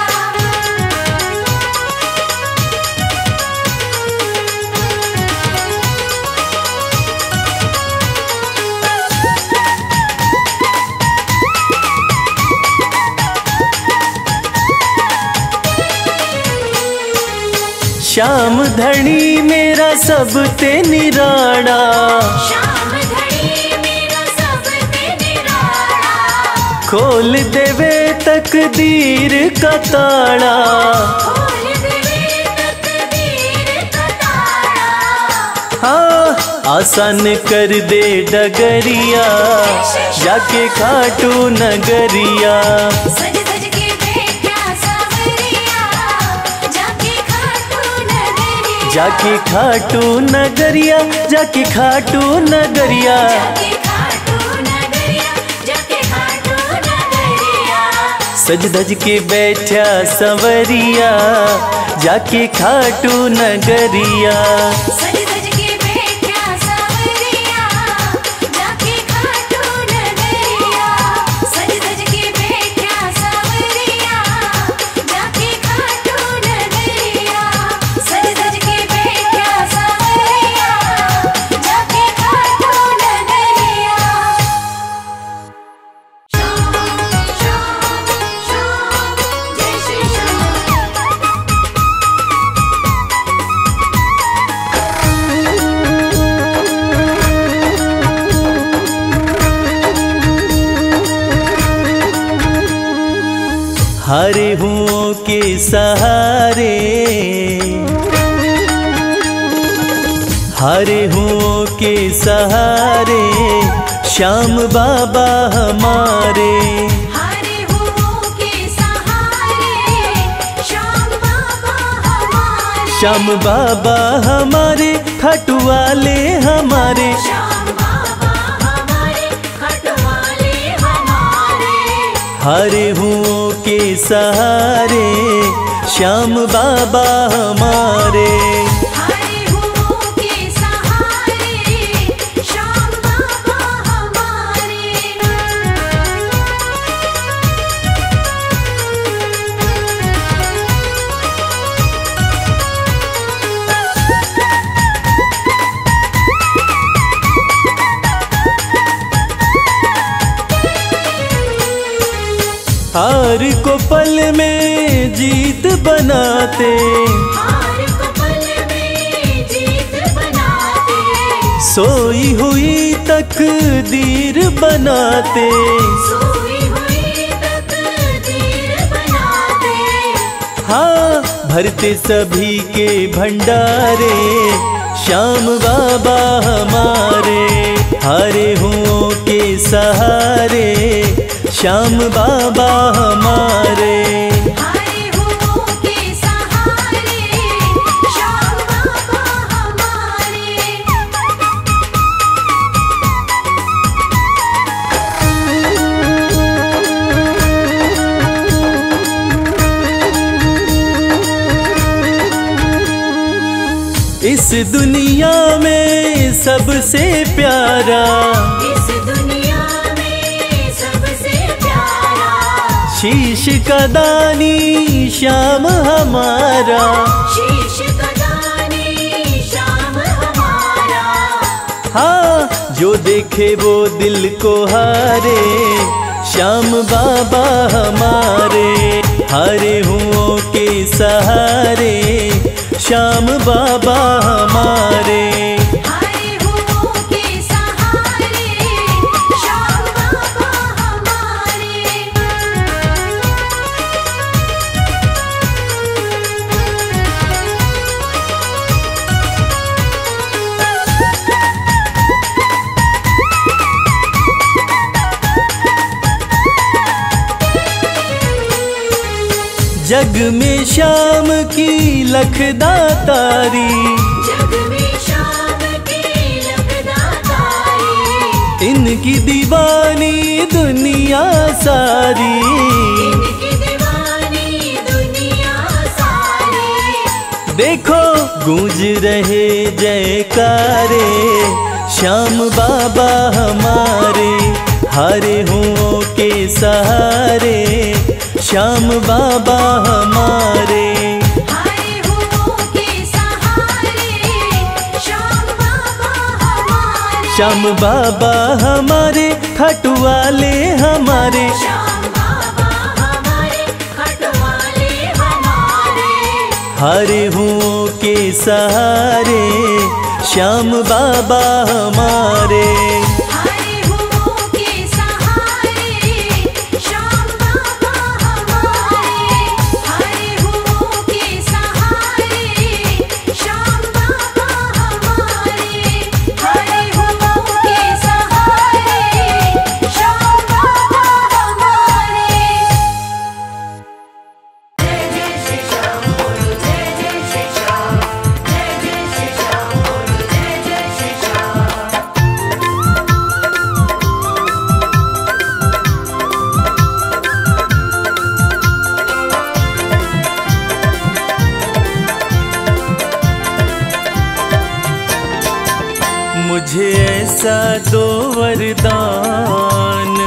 श्याम धनी मेरा सब ते निराड़ा, श्याम धनी मेरा सब ते निराड़ा। खोल देवे तकदीर का ताड़ा। खोल देवे तकदीर का ताड़ा। हाँ आसान कर दे डगरिया जाके खाटू नगरिया। सज सज के बैठा सावरिया जाके खाटू नगरिया। जाके खाटू नगरिया, जाके खाटू नगरिया। जाके खाटू नगरिया जाके खाटू नगरिया। सज धज के बैठा संवरिया जाके खाटू नगरिया। सज सज के बैठा सावरिया जाके खाटू नगरिया। सज सज के बैठा सावरिया जाके खाटू नगरिया। सज सज के बैठा सावरिया जाके खाटू नगरिया। श्याम श्याम श्याम जय श्री श्याम। हरे हुओं के सहारे, हरे हुओं के सहारे श्याम बाबा हमारे। हरे हुओं के सहारे श्याम बाबा हमारे। श्याम बाबा हमारे खाटू वाले हमारे। श्याम बाबा हमारे खटवाले हमारे। हरे हुओं के सहारे श्याम बाबा हमारे। हरे हुओं के सहारे श्याम बाबा हमारे। हार को पल में जीत बनाते, हार को पल में जीत बनाते। सोई हुई तकदीर बनाते। सोई हुई तकदीर बनाते। हाँ भरते सभी के भंडारे श्याम बाबा हमारे। हरे हुओं के सहारे श्याम बाबा हमारे। हरे हुओं के सहारे श्याम बाबा हमारे। इस दुनिया में सबसे प्यारा, इस दुनिया में सबसे प्यारा। शीश का दानी श्याम हमारा। शीश का दानी श्याम हमारा। हाँ जो देखे वो दिल को हारे श्याम बाबा हमारे। हरे हुओं के सहारे श्याम बाबा हमारे। हरे हुओं के सहारे श्याम बाबा हमारे। जग में श्याम की लखदातारी, जग में श्याम की लखदातारी। इनकी दीवानी दुनिया सारी। इनकी दीवानी दुनिया सारी। देखो गूंज रहे जयकारे, श्याम बाबा हमारे, हारे हुओं के सहारे, श्याम बाबा हमारे। हारे हुओं के सहारे, श्याम बाबा हमारे, श्याम बाबा हमारे, खाटू वाले हमारे, श्याम बाबा हमारे, खटवाले हमारे। हारे हुओं के सहारे, श्याम बाबा हमारे। हारे हुओं के सहारे, श्याम बाबा हमारे, हारे हुओं के सहारे, श्याम बाबा हमारे, हारे हुओं के सहारे, श्याम बाबा हमारे। जय जय श्री श्याम बोलो, जय जय श्री श्याम, जय जय श्री श्याम बोलो, जय जय श्री श्याम। मुझे ऐसा दो वरदान,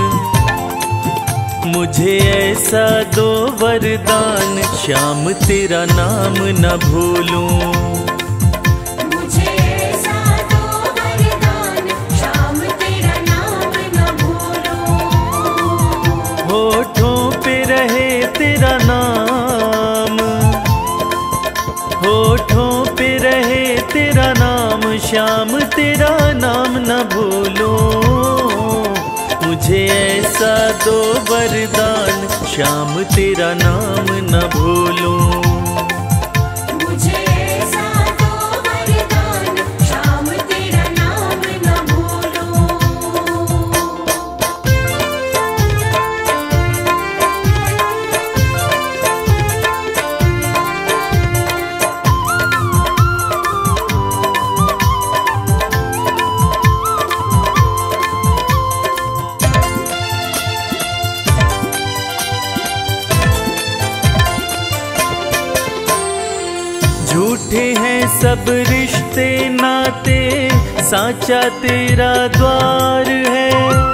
मुझे ऐसा दो वरदान, श्याम तेरा नाम न भूलूं। मुझे ऐसा दो वरदान, श्याम तेरा नाम न भूलूं। होठों पे रहे तेरा नाम, होठों पे रहे तेरा नाम, श्याम तेरा नाम न भूलूं। मुझे ऐसा दो वरदान, श्याम तेरा नाम न भूलूं। मुझे ऐसा दो वरदान, श्याम तेरा नाम न भूलूं। झूठे हैं सब रिश्ते नाते, साचा तेरा द्वार है।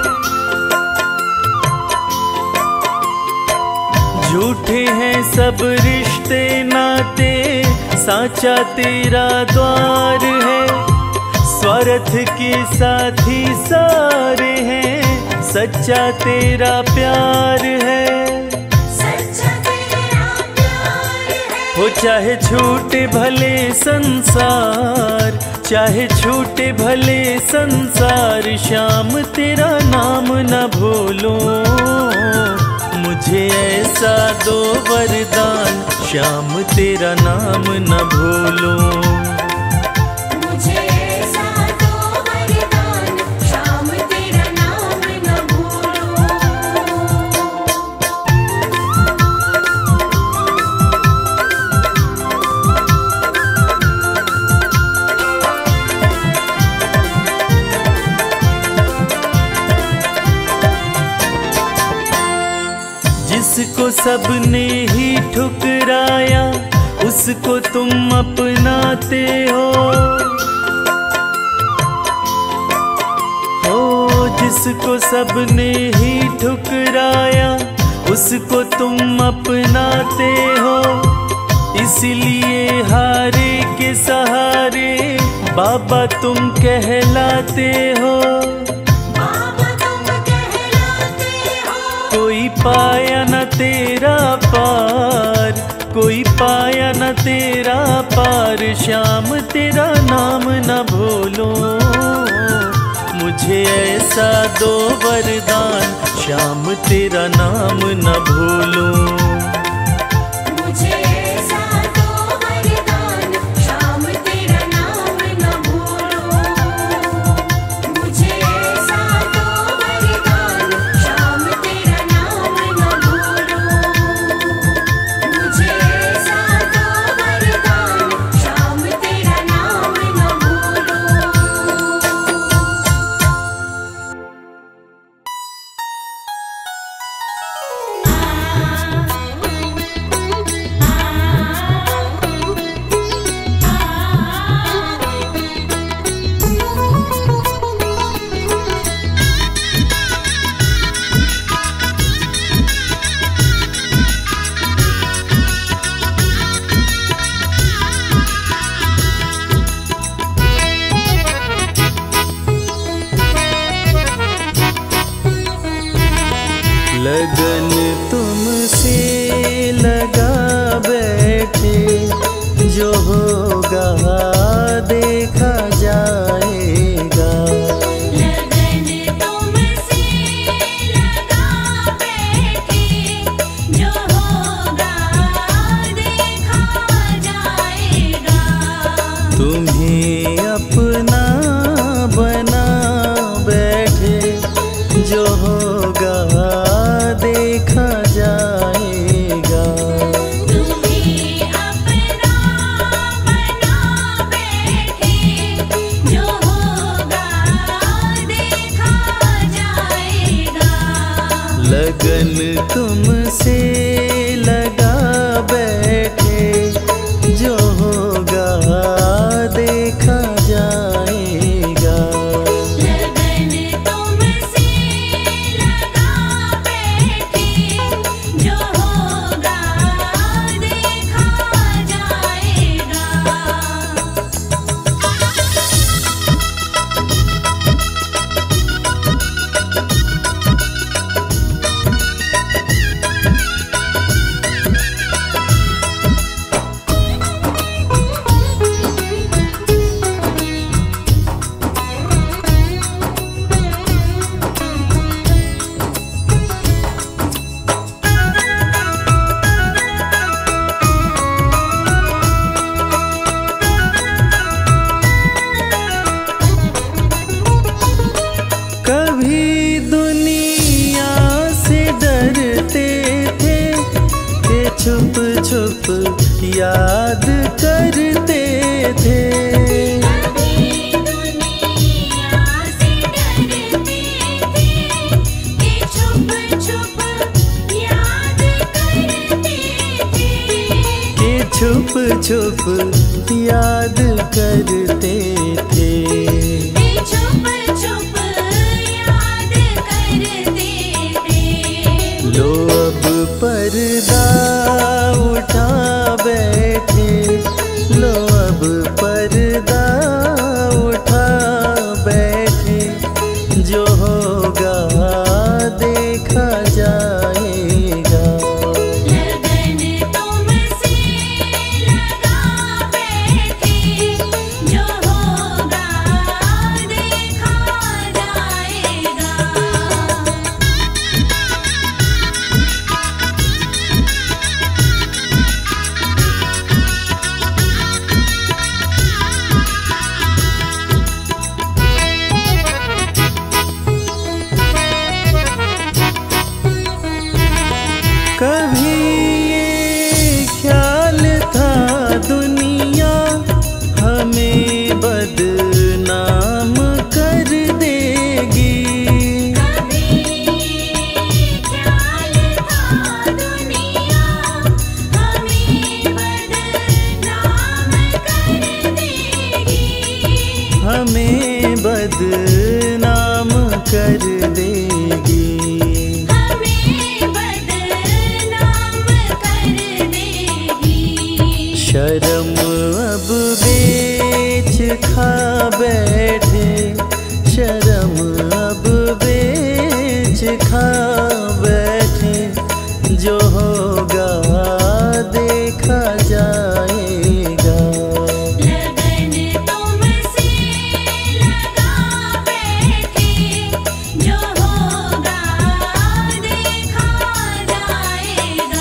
झूठे हैं सब रिश्ते नाते, साचा तेरा द्वार है। स्वार्थ के साथी सारे हैं, सच्चा तेरा प्यार है। सच्चा तेरा प्यार है। हो चाहे छूटे भले संसार, चाहे छूटे भले संसार, श्याम तेरा नाम न भूलूं। मुझे ऐसा दो वरदान, श्याम तेरा नाम न भूलूं। मुझे ऐसा दो वरदान, श्याम तेरा नाम न भूलूं। जिसको सबने ही ठुकराया, उसको तुम अपनाते हो। जिसको सबने ही ठुकराया, उसको तुम अपनाते हो। इसलिए हारे के सहारे बाबा तुम कहलाते हो। बाबा तुम कहलाते हो। कोई पाया न तेरा पार, कोई पाया न तेरा पार, श्याम तेरा नाम न भूलूं। मुझे ऐसा दो वरदान, श्याम तेरा नाम न भूलूं। मुझे ऐसा दो वरदान, श्याम तेरा नाम न भूलूं। मुझे ऐसा दो वरदान, श्याम तेरा नाम न भूलूं। मुझे ऐसा दो वरदान, श्याम तेरा नाम न भूलूं। आ तुमसे लगा बैठे, जो होगा देखा जाएगा। लगन तुमसे लगा बैठे, जो होगा देखा जाएगा। कभी दुनिया से डरते थे कि छुप छुप याद करते थे। कभी दुनिया से डरते थे कि छुप छुप याद करते थे। कि छुप छुप याद करते थे। कि छुप छुप याद करते थे। लो अब पर्दा उठा बैठे, लो अब पर्दा उठा बैठे, जो होगा देखा जाएगा। लगन तुमसे लगा बैठे, जो होगा देखा जाएगा। कभी ये ख्याल था दुनिया हमें बदनाम कर देगी। कभी ख्याल था दुनिया हमें बदनाम कर देगी। हमें बदनाम कर देगी। हमें बदनाम कर देगी। शर्म अब बेच खा बैठे, शर्म अब बेच खा बैठे, जो होगा देखा जाएगा। लगन तुमसे लगा बैठे, जो होगा देखा जाएगा।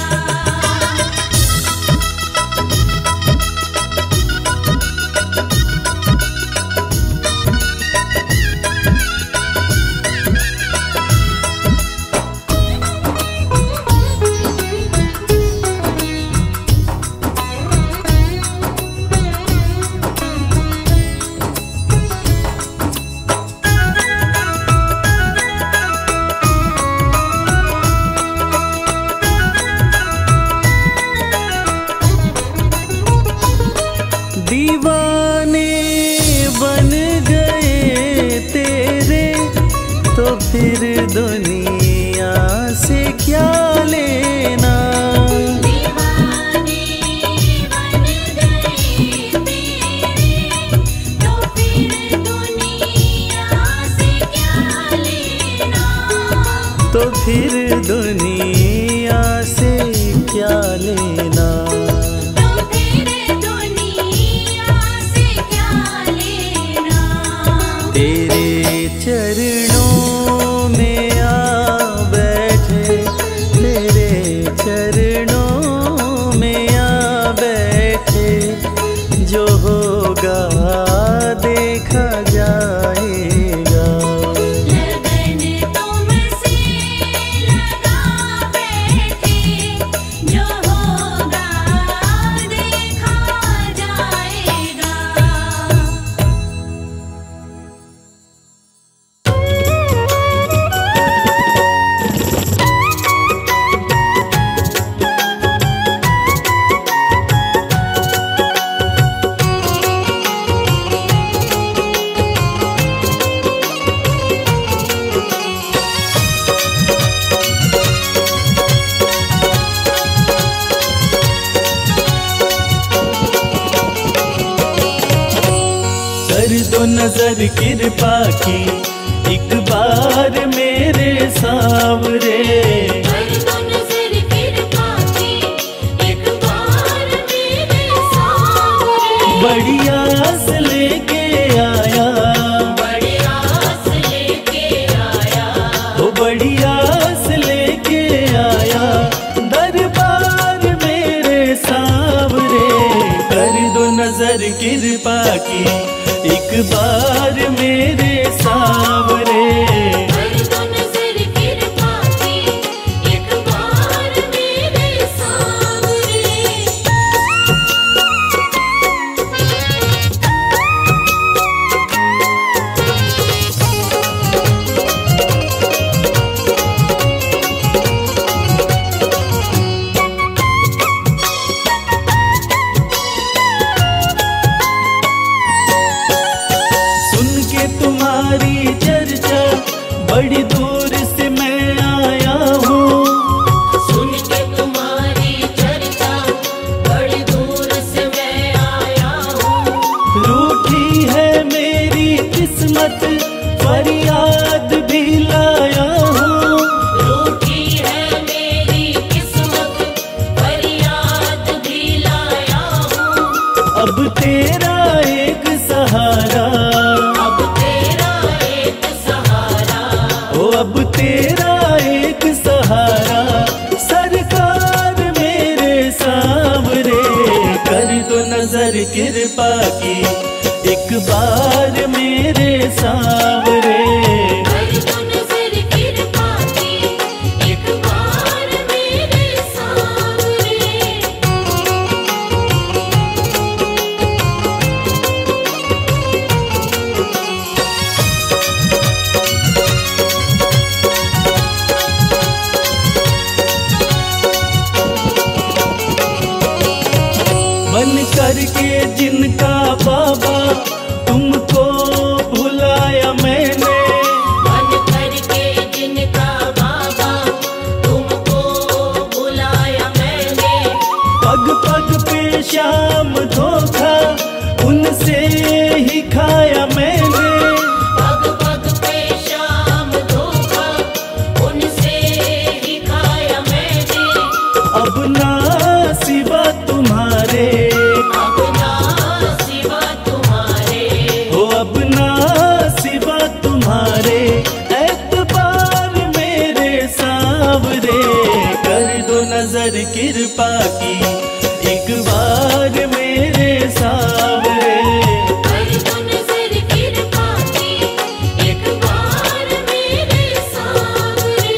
दीवाने बन गए तेरे, तो फिर दुनिया से क्या लेना। दीवाने बन गए तेरे, तो फिर दुनिया से क्या लेना। तो फिर दुनिया से क्या लेना। तो फिर दुनिया से क्या लेना। तेरे चरणों में आ बैठे, तेरे चरणों में आ बैठे, जो होगा देखा जाएगा। लगन तुमसे लगा बैठे, जो होगा देखा जाएगा। नजर कृपा की एक बार मेरे सांवरे। कर दो नजर कृपा की एक बार मेरे सांवरे। बड़ी आस लेके आया, बड़ी आस लेके आया, वो बड़ी आस लेके आया दरबार मेरे सांवरे। कर दो नजर कृपा की एक बार मेरे सांवरे। कर दो नजर कृपा की एक बार मेरे सांवरे। सुन के तुम्हारी चर्चा बड़ी दूर से मैं आया हूँ। सुन के तुम्हारी चर्चा बड़ी दूर से मैं आया हूँ। रूठी है मेरी किस्मत फरियाद भी लाया हूँ। रूठी है मेरी किस्मत फरियाद भी लाया हूँ। अब तेरा एक सहारा, अब तेरा एक सहारा, ओ अब तेरा एक सहारा सरकार मेरे सांवरे। कर दो नजर कृपा की एक बार मेरे सांवरे। कर दो नजर कृपा की एक बार मेरे सांवरे। बन करके जिनका बाबा तुमको भुलाया मैंने। बन करके जिनका बाबा तुमको बुलाया मैंने। पग पग पे शाम धोखा उनसे ही खाया मैंने। पग पग पे शाम धोखा उनसे ही खाया मैंने। अब ना सिवा तुम्हारे, अब ना सिवा तुम्हारे, हो अब ना सिवा तुम्हारे एतबार मेरे सांवरे। कर दो नजर कृपा की एक बार मेरे सांवरे। कर दो नजर कृपा की एक बार मेरे सांवरे।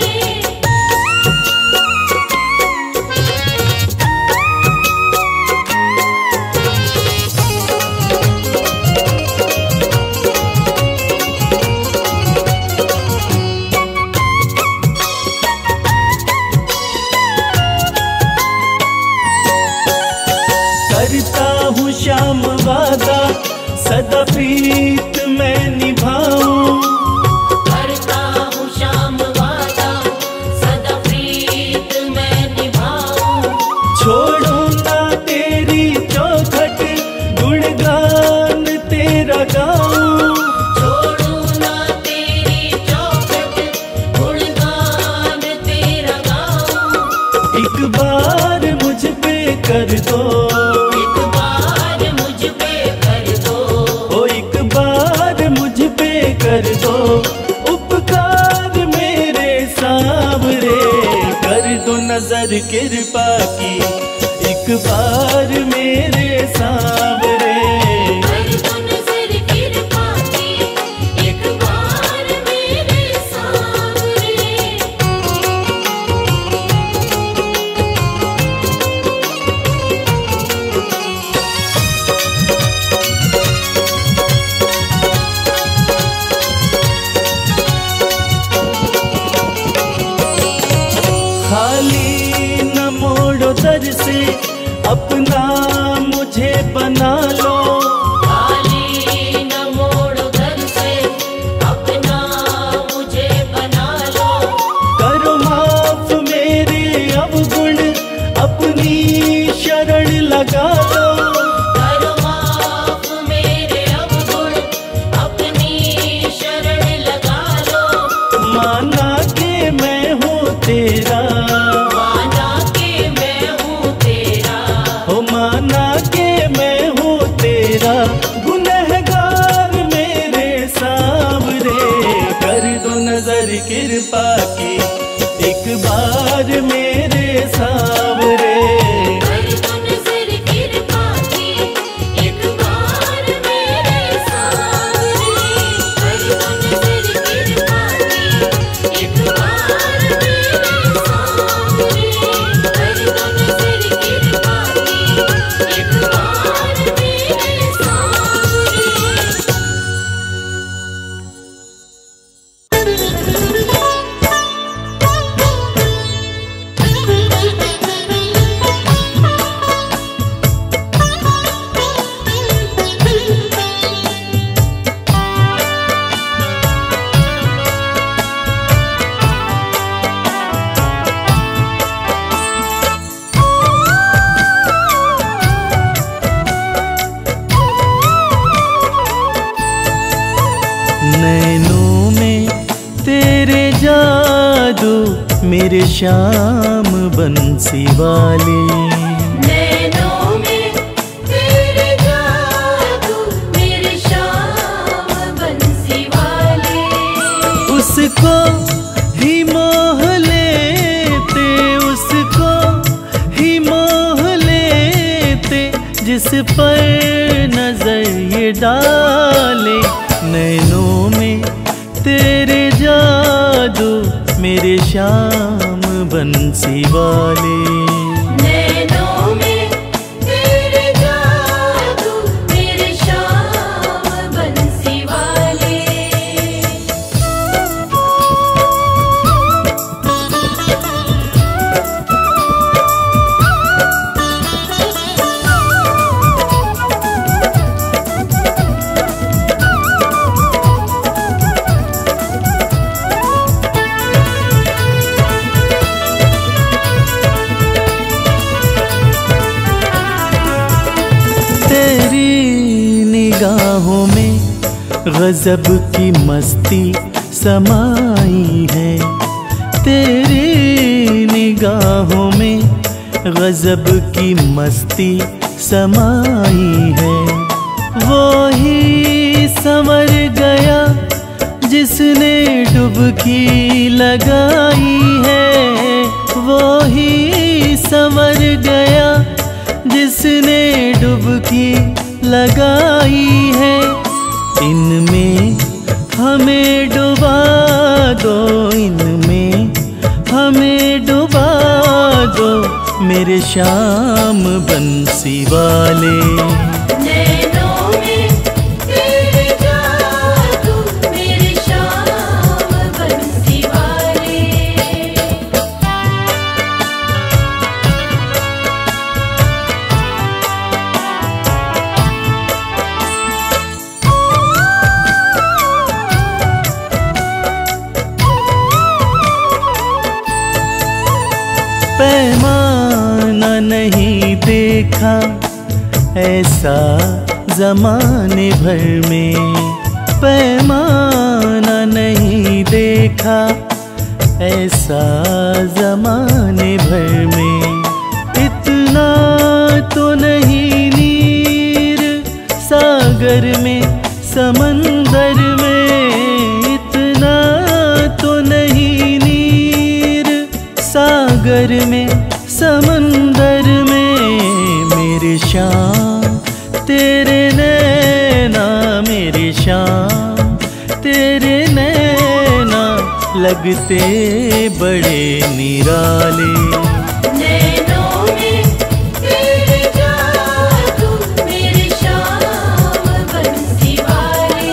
करता हूँ श्याम वादा सदा प्रीत मैं निभाऊं। करता हूँ श्याम वादा सदा प्रीत मैं निभाऊं। छोड़ू ना तेरी चौखट गुणगान तेरा गाऊं। छोड़ू ना तेरी चौखट गुणगान तेरा गाऊं। एक बार मुझ पे कर दो, एक बार मुझ पे कर दो। ओ एक बार मुझ पे कर दो उपकार मेरे सांवरे। कर दो नजर कृपा की एक बार मेरे सांवरे। कर दो नजर कृपा की एक बार मेरे सांवरे। खाली न मोड़ो दर से अपने तेरा, माना के मैं हूँ तेरा, हो माना के मैं हूँ तेरा, गुनहगार मेरे सांवरे, कर दो नजर कृपा की एक बार मेरे सांवरे। कर दो नजर कृपा की एक बार मेरे सांवरे, कर दो नजर कृपा की एक बार मेरे सांवरे, कर दो नजर कृपा की एक बार मेरे सांवरे। नैनों में तेरे जादू मेरे श्याम बंसी वाले, नैनों में तेरे जादू मेरे श्याम बंसी वाले, उसको ही मोह लेते, उसको ही मोह लेते, जिस पर नजर ये डाले। नैनों में तेरे जादू मेरे श्याम बंसी वाले, नैनों में तेरे जादू मेरे श्याम बंसी वाले। निगाहों में गजब की मस्ती समाई है, तेरी निगाहों में गजब की मस्ती समाई है। वो ही संवर गया जिसने डुबकी लगाई है, वो ही संवर गया जिसने डुबकी लगाई है। इनमें हमें डुबा दो, इनमें हमें डुबा दो, मेरे श्याम बंसी वाले। नैनों में तेरे जादू मेरे श्याम बंसी वाले। पैमाना नहीं देखा ऐसा जमाने भर में, पैमाना नहीं देखा ऐसा जमाने भर में। इतना तो नहीं नीर सागर में समंदर में, इतना तो नहीं नीर सागर में समंदर में। मेरे श्याम तेरे नैना, मेरे श्याम तेरे नैना लगते बड़े निराले। नैनों में तेरे जादू मेरे श्याम बंसी वाले।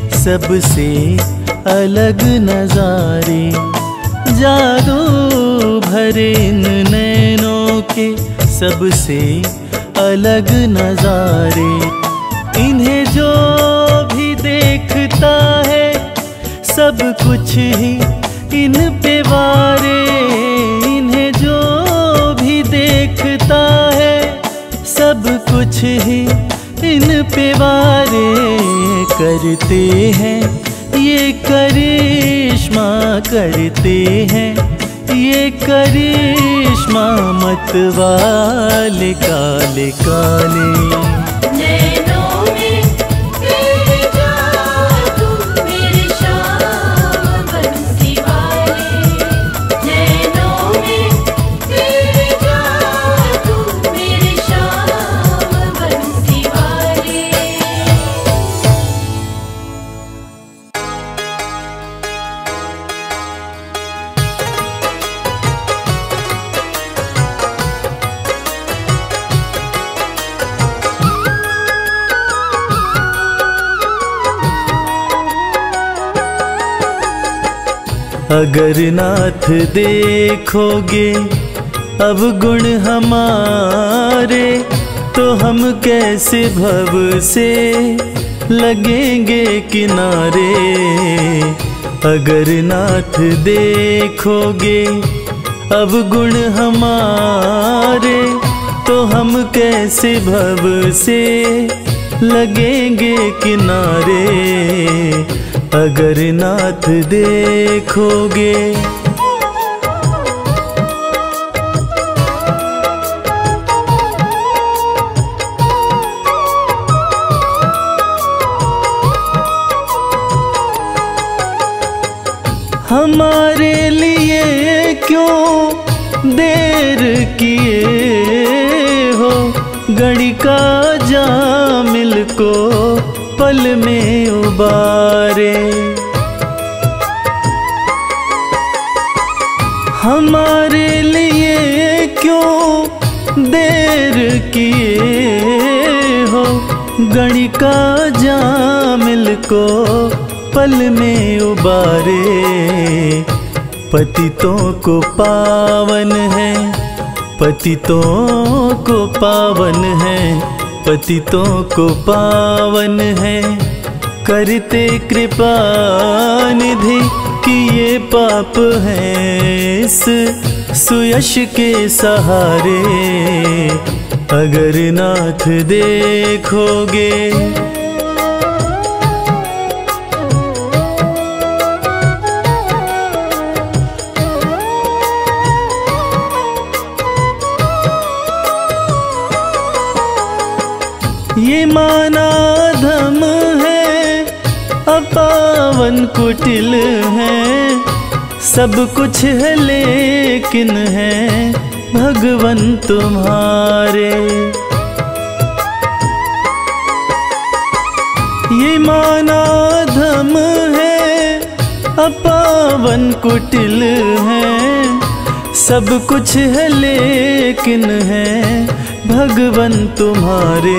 सबसे अलग नजारे, जादू भरे इन नैनों के सबसे अलग नजारे। इन्हें जो भी देखता है सब कुछ ही इन पे वारे। इन्हें जो भी देखता है सब कुछ ही इन पे वारे। करते हैं ये करिश्मा, करते हैं ये करिश्मा, मत वाले काले काले। नैनों में तेरे जादू मेरे शाम बंसी वाले। नैनों में तेरे जादू मेरे शाम बंसी वाले। अगर नाथ देखोगे अब गुण हमारे, तो हम कैसे भव से लगेंगे किनारे। अगर नाथ देखोगे अब गुण हमारे, तो हम कैसे भव से लगेंगे किनारे। अगर नाथ देखोगे हमारे लिए क्यों देर किए हो, घड़ी का जामिल को पल में उबारे। हमारे लिए क्यों देर किए हो, घड़ी का जामिल को पल में उबारे। पतितों को पावन है, पतितों को पावन है, पतितों को पावन है, करते कृपा निधि कि ये पाप हैं इस सुयश के सहारे। अगर नाथ देखोगे ये माना धम है, अपावन कुटिल है, सब कुछ है लेकिन है भगवन तुम्हारे। ये माना धम है, अपावन कुटिल है, सब कुछ है लेकिन है भगवन तुम्हारे।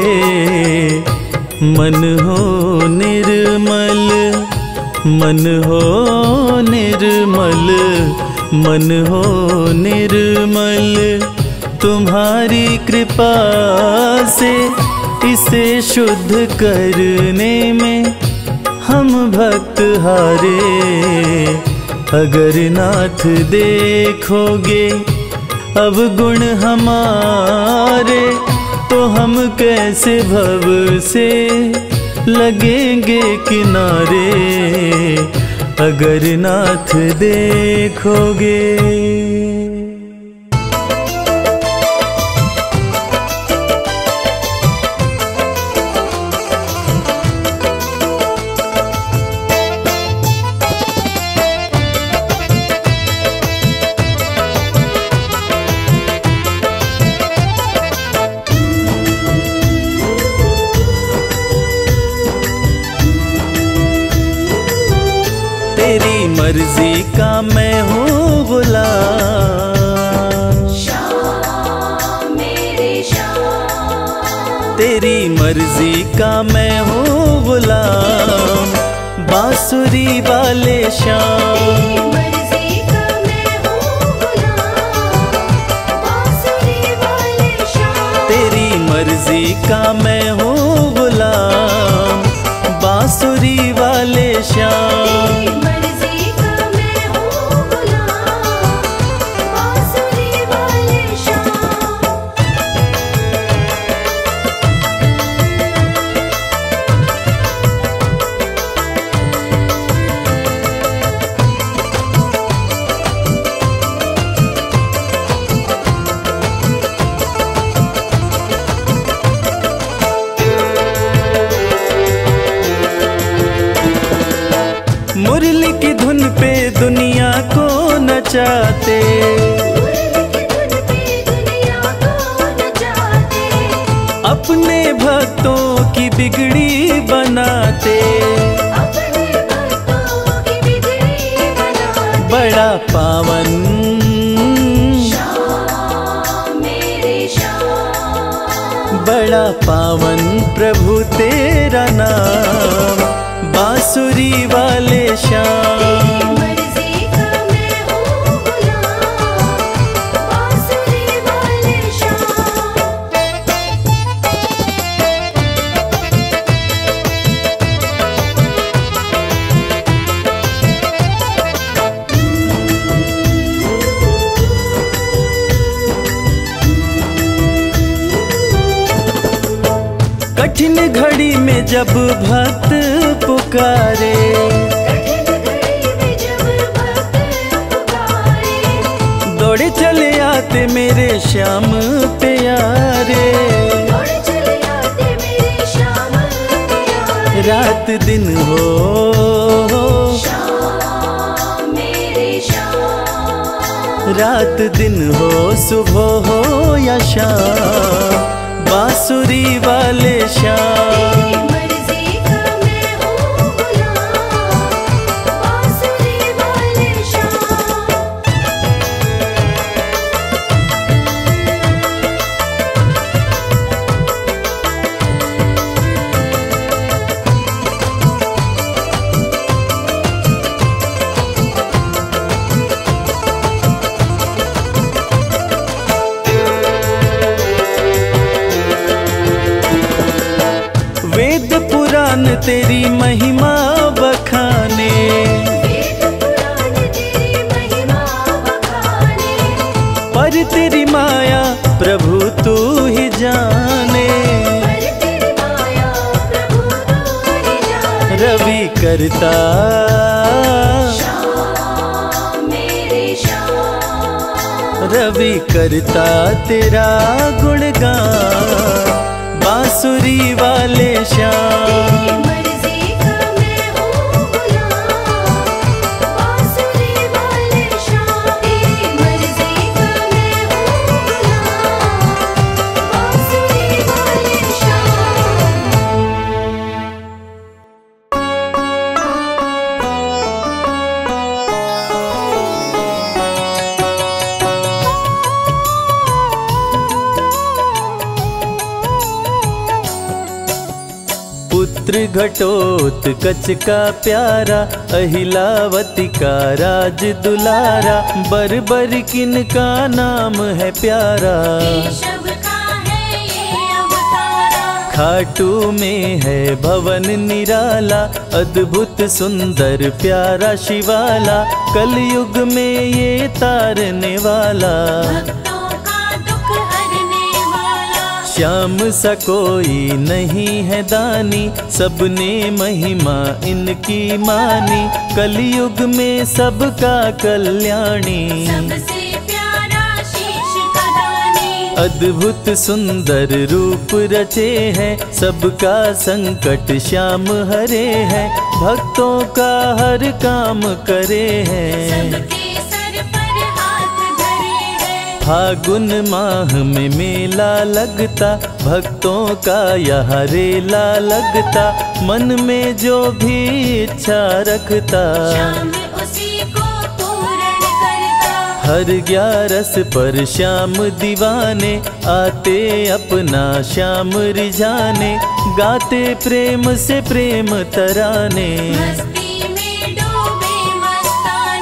मन हो निर्मल, मन हो निर्मल, मन हो निर्मल, तुम्हारी कृपा से इसे शुद्ध करने में हम भक्त हारे। अगर नाथ देखोगे अब गुण हमारे, तो हम कैसे भव से लगेंगे किनारे। अगर नाथ देखोगे तेरी मर्जी का मैं हूँ गुलाम, श्याम मेरे श्याम। तेरी मर्जी का मैं हूँ गुलाम, बांसुरी वाले श्याम। तेरी मर्जी का मैं हूँ गुलाम, मर्जी का मैं हूँ गुलाम, बांसुरी वाले श्याम। मर्जी का मैं हूँ गुलाम, बांसुरी वाले श्याम। मुरली की धुन पे दुनिया को नचाते, अपने भक्तों की बिगड़ी बनाते। बड़ा पावन बड़ा पावन प्रभु तेरा नाम, बांसुरी वाले श्याम। मर्जी का मैं हूँ गुलाम, बांसुरी वाले श्याम। कठिन घड़ी में जब भक्त पुकारे, दौड़े चले आते मेरे श्याम प्यारे। रात दिन हो रात दिन हो, सुबह हो या शाम, बांसुरी वाले श्याम। मर्जी का मैं हूँ गुलाम, बांसुरी वाले श्याम। वेद पुराण तेरी महिमा बखाने, पर तेरी माया प्रभु तू ही जाने। रवि करता रवि करता तेरा गुणगान, बांसुरी वाले श्याम। मर्जी का मैं हूँ गुलाम, बांसुरी वाले श्याम। मर्जी का मैं हूँ गुलाम, बांसुरी वाले श्याम। पुत्र घटोत्कच का प्यारा, अहिलावती का राज दुलारा, बर किन का नाम है प्यारा। केशव का है ये अवतारा, खाटू में है भवन निराला, अद्भुत सुंदर प्यारा शिवाला, कलयुग में ये तारने वाला। भक्तों का दुख हरने वाला, श्याम सा कोई नहीं है दानी, सबने महिमा इनकी मानी, कलयुग में सबका कल्याणी। सबसे प्यारा शीश का दानी, अद्भुत सुंदर रूप रचे हैं, सबका संकट श्याम हरे हैं, भक्तों का हर काम करे हैं। सबके सर पर हाथ धरे हैं। फागुन माह में मेला लगता, भक्तों का यहाँ रेला लगता, मन में जो भी इच्छा रखता, श्याम उसी को पूर्ण करता। हर 11 पर श्याम दीवाने, आते अपना श्याम रिझाने, गाते प्रेम से प्रेम तराने। मस्ती में डूबे मस्ताने,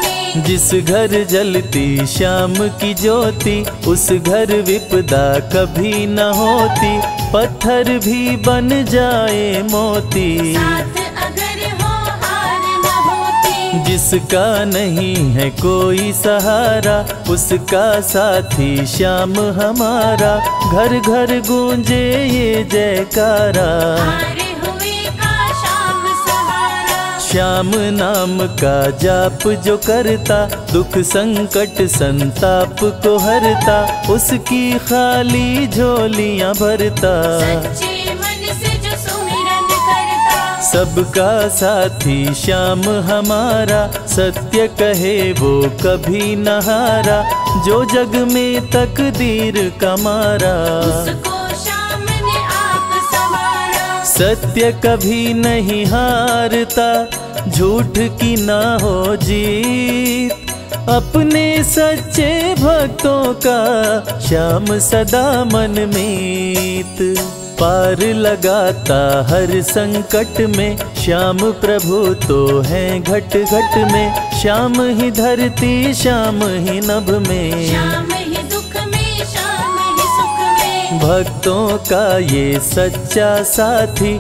जिस घर जलती श्याम की ज्योति, उस घर विपदा कभी न होती। पत्थर भी बन जाए मोती, साथ अगर हो हार न होती। जिसका नहीं है कोई सहारा, उसका साथी श्याम हमारा। घर घर गूंजे ये जयकारा, हारे हुए का श्याम सहारा। श्याम नाम का जाप जो करता, दुख संकट संताप को हरता। उसकी खाली झोलियां भरता, सच्चे मन से जो सुमिरन करता। सबका साथी श्याम हमारा। सत्य कहे वो कभी न हारा, जो जग में तकदीर का मारा। उसको श्याम ने आप संवारा। सत्य कभी नहीं हारता, झूठ की ना हो जीत। अपने सच्चे भक्तों का श्याम सदा मन मीत। पार लगाता हर संकट में, श्याम प्रभु तो हैं घट घट में। श्याम ही धरती श्याम ही नभ में, श्याम ही दुख में श्याम ही सुख में। भक्तों का ये सच्चा साथी।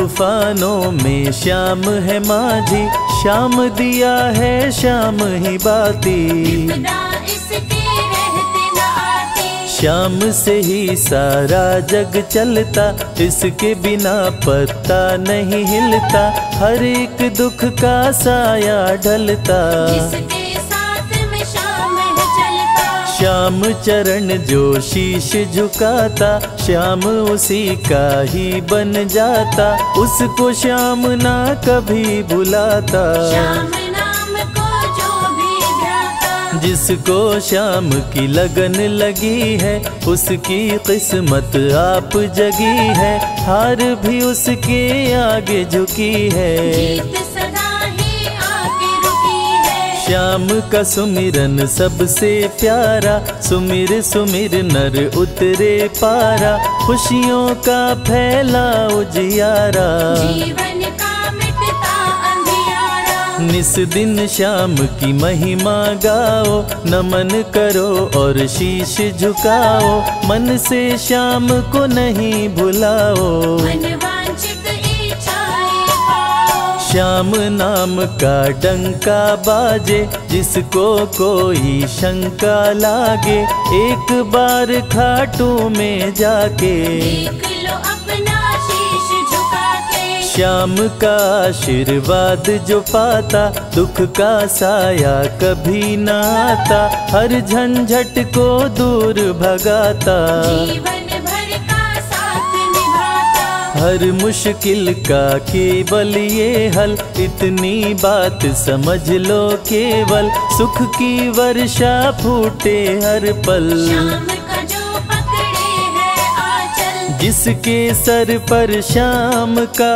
तूफानों में श्याम है माझी, श्याम दिया है श्याम ही बाती। विपदा इसके रहते न आती। श्याम से ही सारा जग चलता, इसके बिना पत्ता नहीं हिलता। हर एक दुख का साया ढलता, जिसके साथ में श्याम है चलता। श्याम चरण जो शीश झुकाता, श्याम उसी का ही बन जाता। उसको श्याम ना कभी बुलाता, श्याम नाम को जो भी ध्याता। जिसको श्याम की लगन लगी है, उसकी किस्मत आप जगी है। हार भी उसके आगे झुकी है, जीत सदा ही आके रुकी है। श्याम का सुमिरन सबसे प्यारा। सुमिर सुमिर नर उतरे पारा, खुशियों का फैला उजियारा। जीवन का मिटता अंधियारा। निस दिन श्याम की महिमा गाओ, नमन करो और शीश झुकाओ। मन से श्याम को नहीं भुलाओ, मनवांछित इच्छाएं पाओ। श्याम नाम का डंका बाजे, जिसको कोई शंका लागे। एक बार खाटू में जाके, देख लो अपना शीश झुका के। श्याम का आशीर्वाद जो पाता, दुख का साया कभी न आता। हर झंझट को दूर भगाता, जीवन भर का साथ निभाता। हर मुश्किल का केवल ये हल। इतनी बात समझ लो केवल, सुख की वर्षा फूटे हर पल। श्याम का जो पकड़े है आंचल, जिसके सर पर श्याम का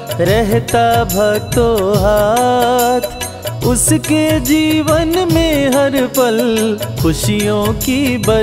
रहता भक्तों हाथ, उसके जीवन में हर पल खुशियों की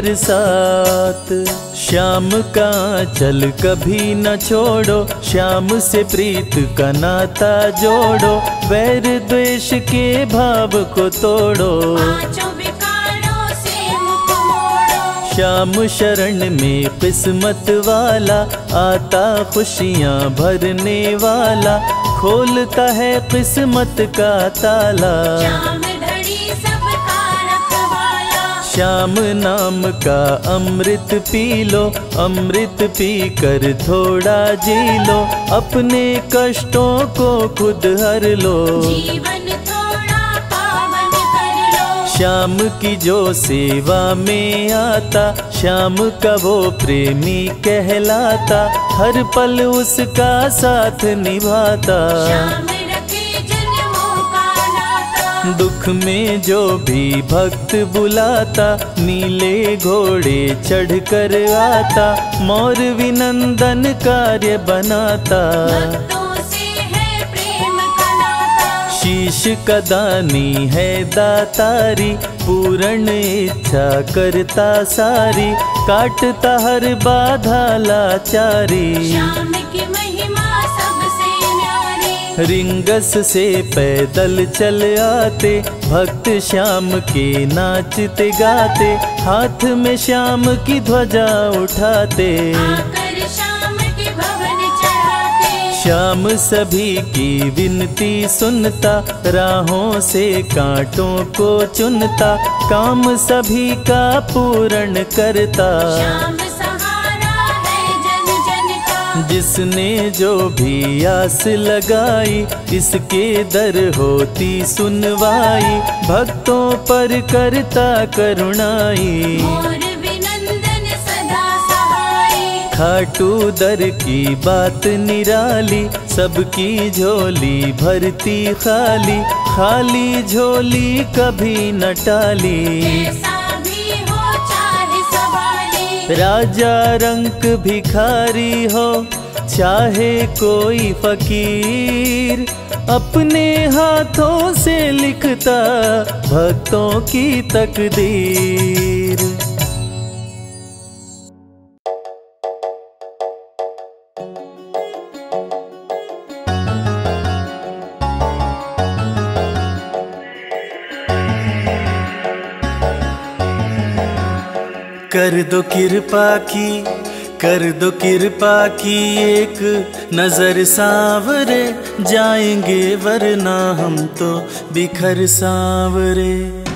बरसात। श्याम का आंचल कभी न छोड़ो, श्याम से प्रीत का नाता जोड़ो। वैर द्वेष के भाव को तोड़ो, पांचों विकारों से मुख मोड़ो। श्याम शरण में किस्मत वाला, आता खुशियाँ भरने वाला। खोलता है किस्मत का ताला, श्याम धड़ी सबका रखवाला। श्याम नाम का अमृत पी लो, अमृत पी कर थोड़ा जी लो। अपने कष्टों को खुद हर लो, जीवन थोड़ा पावन कर लो। श्याम की जो सेवा में आता, श्याम का वो प्रेमी कहलाता। हर पल उसका साथ निभाता, श्याम रखे जन्मों का नाता। दुख में जो भी भक्त बुलाता, नीले घोड़े चढ़ कर आता। मोर विनंदन कार्य बनाता, भक्तों से है प्रेम का नाता। शीश का दानी है दातारी, पूर्ण इच्छा करता सारी। काटता हर बाधा लाचारी, श्याम की महिमा सबसे न्यारी। रिंगस से पैदल चल आते, भक्त श्याम के नाचते गाते, हाथ में श्याम की ध्वजा उठाते। आकर श्याम के भवन चढ़ाते। श्याम सभी की विनती सुनता, राहों से कांटों को चुनता, काम सभी का पूर्ण करता। श्याम सहारा है जन जन का। जिसने जो भी आस लगाई, इसके दर होती सुनवाई, भक्तों पर करता करुणाई। मोर विनंदन सदा सहाय। खाटू दर की बात निराली, सबकी झोली भरती खाली, खाली झोली कभी न टाली। कैसा भी हो चाहे सवाली। राजा रंक भिखारी हो चाहे कोई फकीर, अपने हाथों से लिखता भक्तों की तकदीर। कर दो कृपा की, कर दो कृपा की, एक नजर सांवरे, जाएंगे वरना हम तो बिखर सांवरे।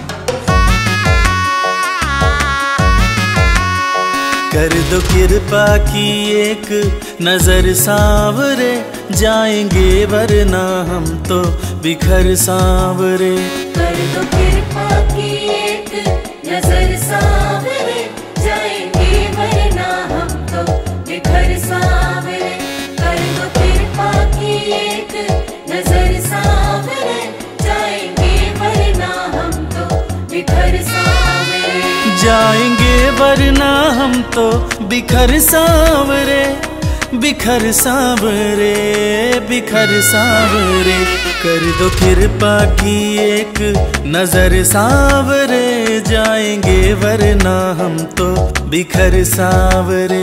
कर दो कृपा की, एक नजर सांवरे, जाएंगे वरना हम तो बिखर सांवरे। कर दो कृपा की एक नजर सांवरे, जाएंगे वरना हम तो बिखर सांवरे। कर दो कृपा की एक नजर सांवरे, जाएंगे वरना हम तो बिखर सांवरे। जाएंगे वरना हम तो बिखर सांवरे, बिखर सांवरे, बिखर सांवरे। कर दो कृपा की एक नजर सांवरे, जाएंगे वरना हम तो बिखर सांवरे।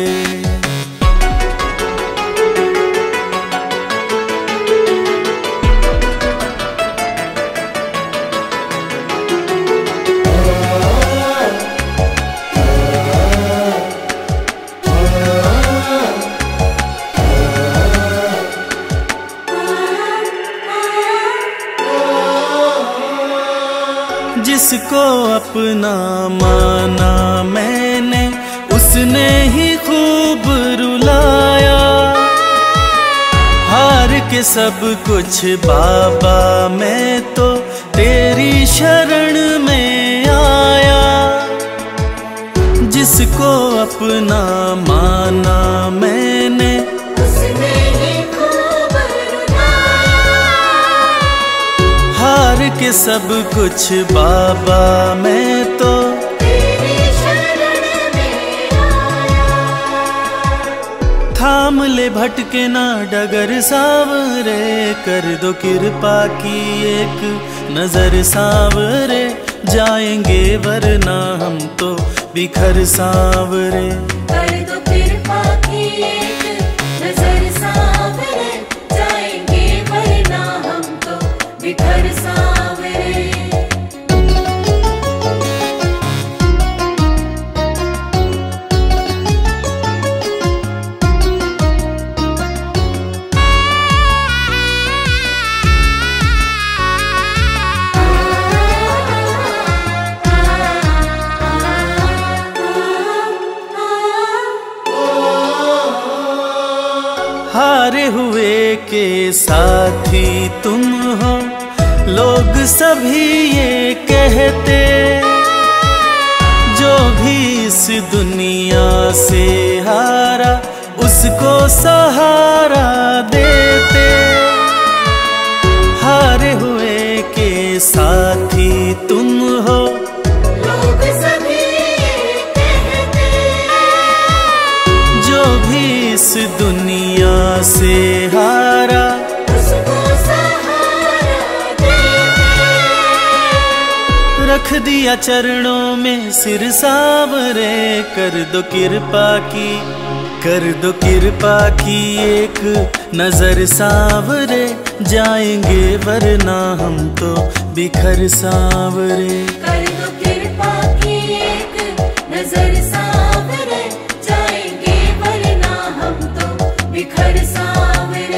जिसको अपना माना मैंने, उसने ही खूब रुलाया। हार के सब कुछ बाबा मैं तो तेरी शरण में आया। जिसको अपना माना मैंने, उसने ही खूब रुलाया। हार के सब कुछ बाबा मैं तो तेरी शरण में आया। थाम ले भटके ना डगर सांवरे, कर दो कृपा की एक नजर सांवरे, जाएंगे वरना हम तो बिखर सांवरे। कर दो कृपा की एक नजर सांवरे, जाएंगे वरना हम तो बिखर सांवरे। हारे हुए के साथी तुम हो, लोग सभी ये कहते। जो भी इस दुनिया से हारा, उसको सहारा देते। हारे हुए के साथी तुम हो, लोग सभी ये कहते। जो भी इस दुनिया से हारा, उसको सहारा देते। रख दिया चरणों में सिर सांवरे, कर दो कृपा की, कर दो कृपा की एक नजर सावरे, जाएंगे वरना हम तो बिखर सावरे। कर दो कृपा की एक नजर सावरे, जाएंगे वरना हम तो बिखर सावरे।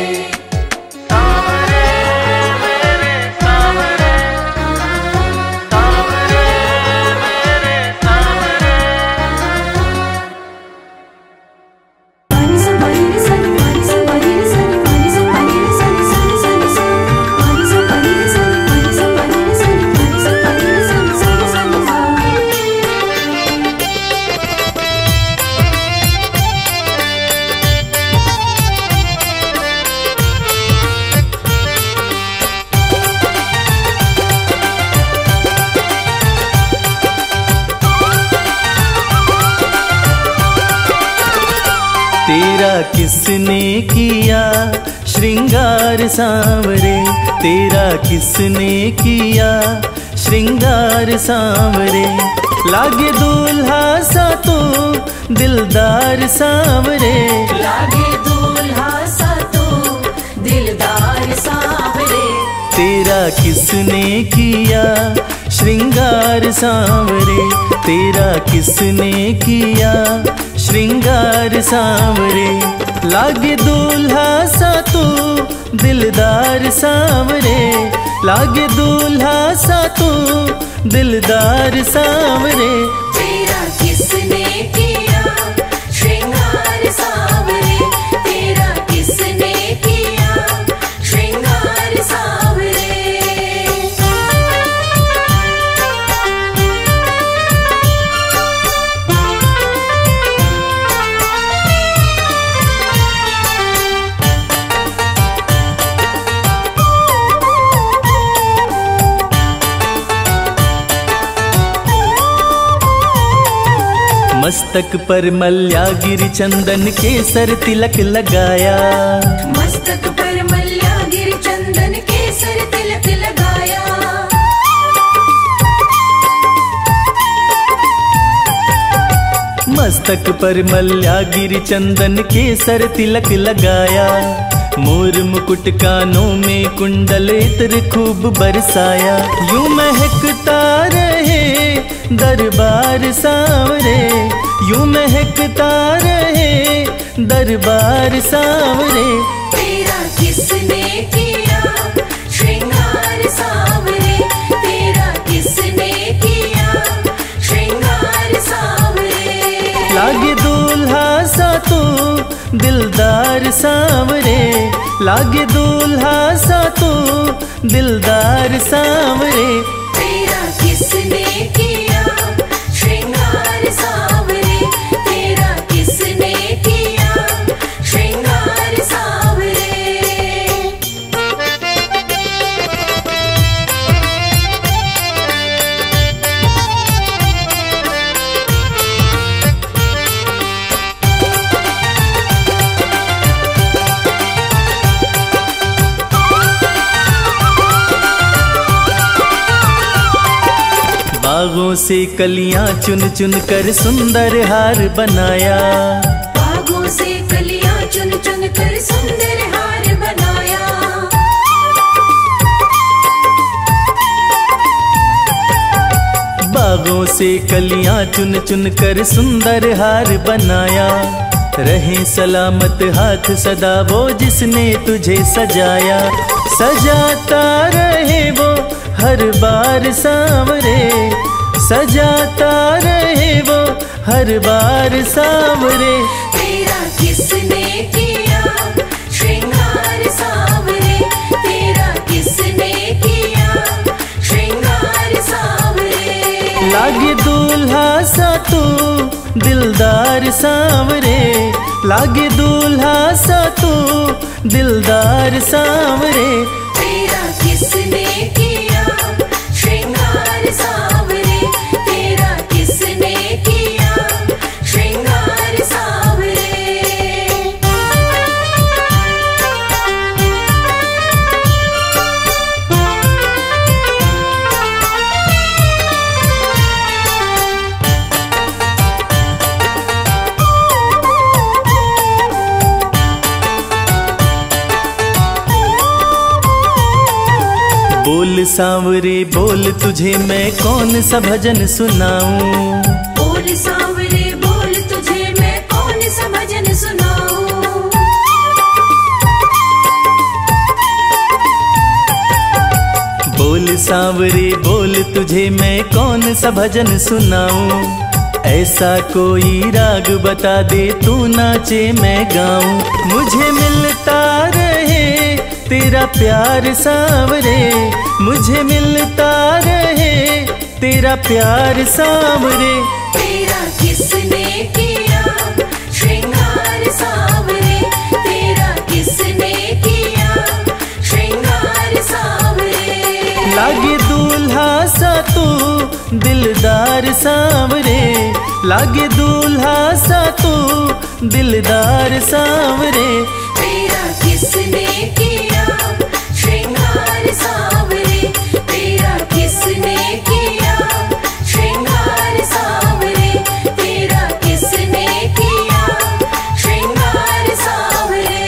तेरा किसने किया श्रृंगार सांवरे, तेरा किसने किया श्रृंगार सांवरे। लागे दूल्हा सा तो दिलदार सांवरे, लागे दूल्हा सा तो दिलदार सांवरे। तेरा किसने किया श्रृंगार सांवरे, तेरा किसने किया श्रृंगार सांवरे। लागे दूल्हा सा तो दिलदार सांवरे, लागे दूल्हा सा तो दिलदार सांवरे। तेरा किसने किया श्रृंगार सांवरे, तेरा किसने किया श्रृंगार सांवरे। मस्तक पर मल्यागिरी चंदन केसर तिलक लगाया, मस्तक पर मल्यागिरी चंदन केसर तिलक लगाया। मस्तक पर मल्यागिरी चंदन केसर तिलक लगाया। मोर मुकुट कानों में कुंडल इत्र खूब बरसाया। यूं महकता रहे दरबार सांवरे, यूं महकता रहे दरबार सांवरे। तेरा किसने किया श्रृंगार सांवरे, तेरा किसने किया श्रृंगार सांवरे। लागे दूल्हा सा तो दिलदार सांवरे, लागे दूल्हा सा तो दिलदार सांवरे। तेरा किसने किया श्रृंगार सांवरे, तेरा किसने किया श्रृंगार सांवरे। बागों से कलियां चुन चुन कर सुंदर हार बनाया, बागों से कलियां चुन चुन कर सुंदर हार बनाया। बागों से कलियां चुन चुन कर सुंदर हार बनाया। रहे सलामत हाथ सदा वो जिसने तुझे सजाया, सजाता रहे वो हर बार सांवरे, सजाता रहे वो हर बार सांवरे। तेरा किसने किया श्रृंगार सांवरे, तेरा किसने किया श्रृंगार सांवरे। लागे दूल्हा सा तो दिलदार सांवरे, लागे दूल्हा सा तो दिलदार सांवरे। तेरा किसने किया श्रृंगार सांवरे, तेरा किसने किया श्रृंगार सांवरे। बोल सांवरे बोल तुझे मैं कौन सा भजन सुनाऊं। बोल सांवरे बोल तुझे मैं कौन सा भजन सुनाऊं। बोल सांवरे बोल तुझे मैं कौन सा भजन सुनाऊं। ऐसा कोई राग बता दे तू नाचे मैं गाऊं। मुझे मिलता रहे तेरा प्यार सांवरे, मुझे मिलता रहे तेरा प्यार सांवरे। तेरा किसने किया श्रृंगार सांवरे, तेरा किसने किया श्रृंगार सांवरे। लागे दूल्हा सा तू दिलदार सांवरे, लागे दूल्हा सा तू दिलदार सांवरे। तेरा किसने किया श्रृंगार सांवरे, तेरा किसने किया श्रृंगार सांवरे, तेरा किसने किया श्रृंगार सांवरे।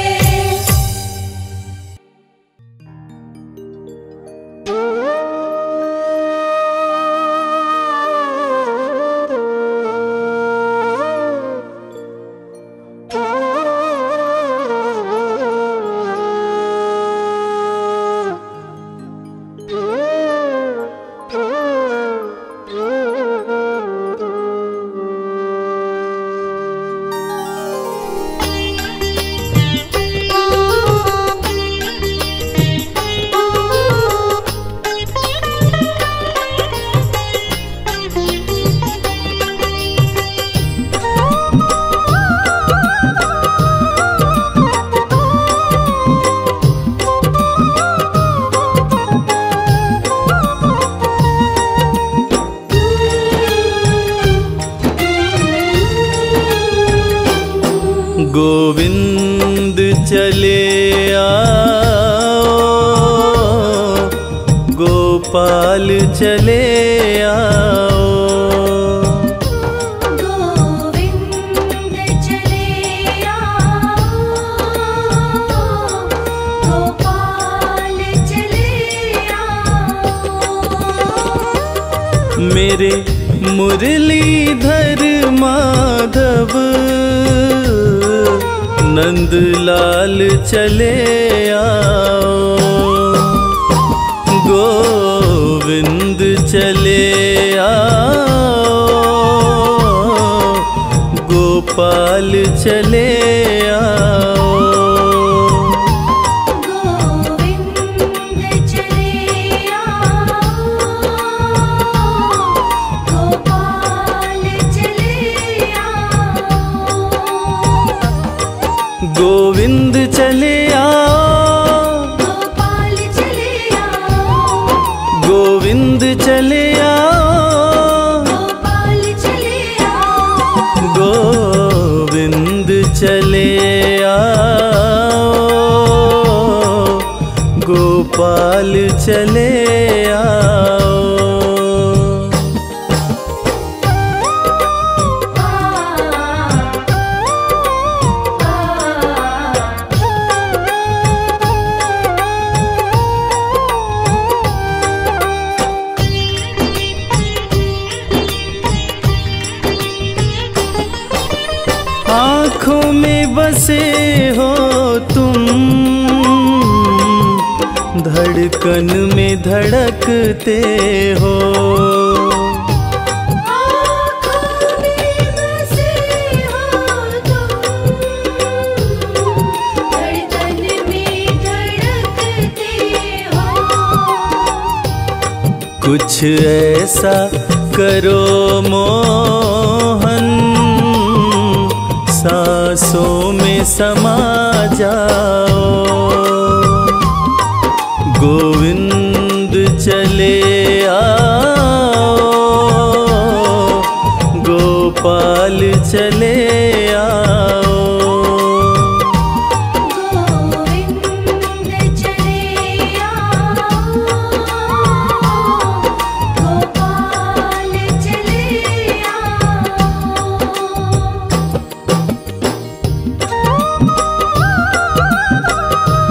गोविंद चले आओ, गोपाल चले आओ। गोविंद चले आओ, गोपाल चले आओ। मेरे मुरलीधर माधव नंदलाल चले आओ। गोविंद चले आओ, गोपाल चले आओ। गोविंद चले आओ, गोपाल चले आओ। गोविंद चले आओ, गोपाल चले आओ, गोविंद चले आओ। गोपाल चले आओ। गोविंद चले आओ, गोपाल चले आओ। आँखों में बसे हो तुम, धड़कन में धड़कते हो। आँखों में बसे हो तुम, धड़कन में धड़कते हो। कुछ ऐसा करो मोहन, सांसों में समा जाओ। गोविंद चले आओ, गोपाल चले आओ। गोविंद चले आओ, गोपाल चले आओ।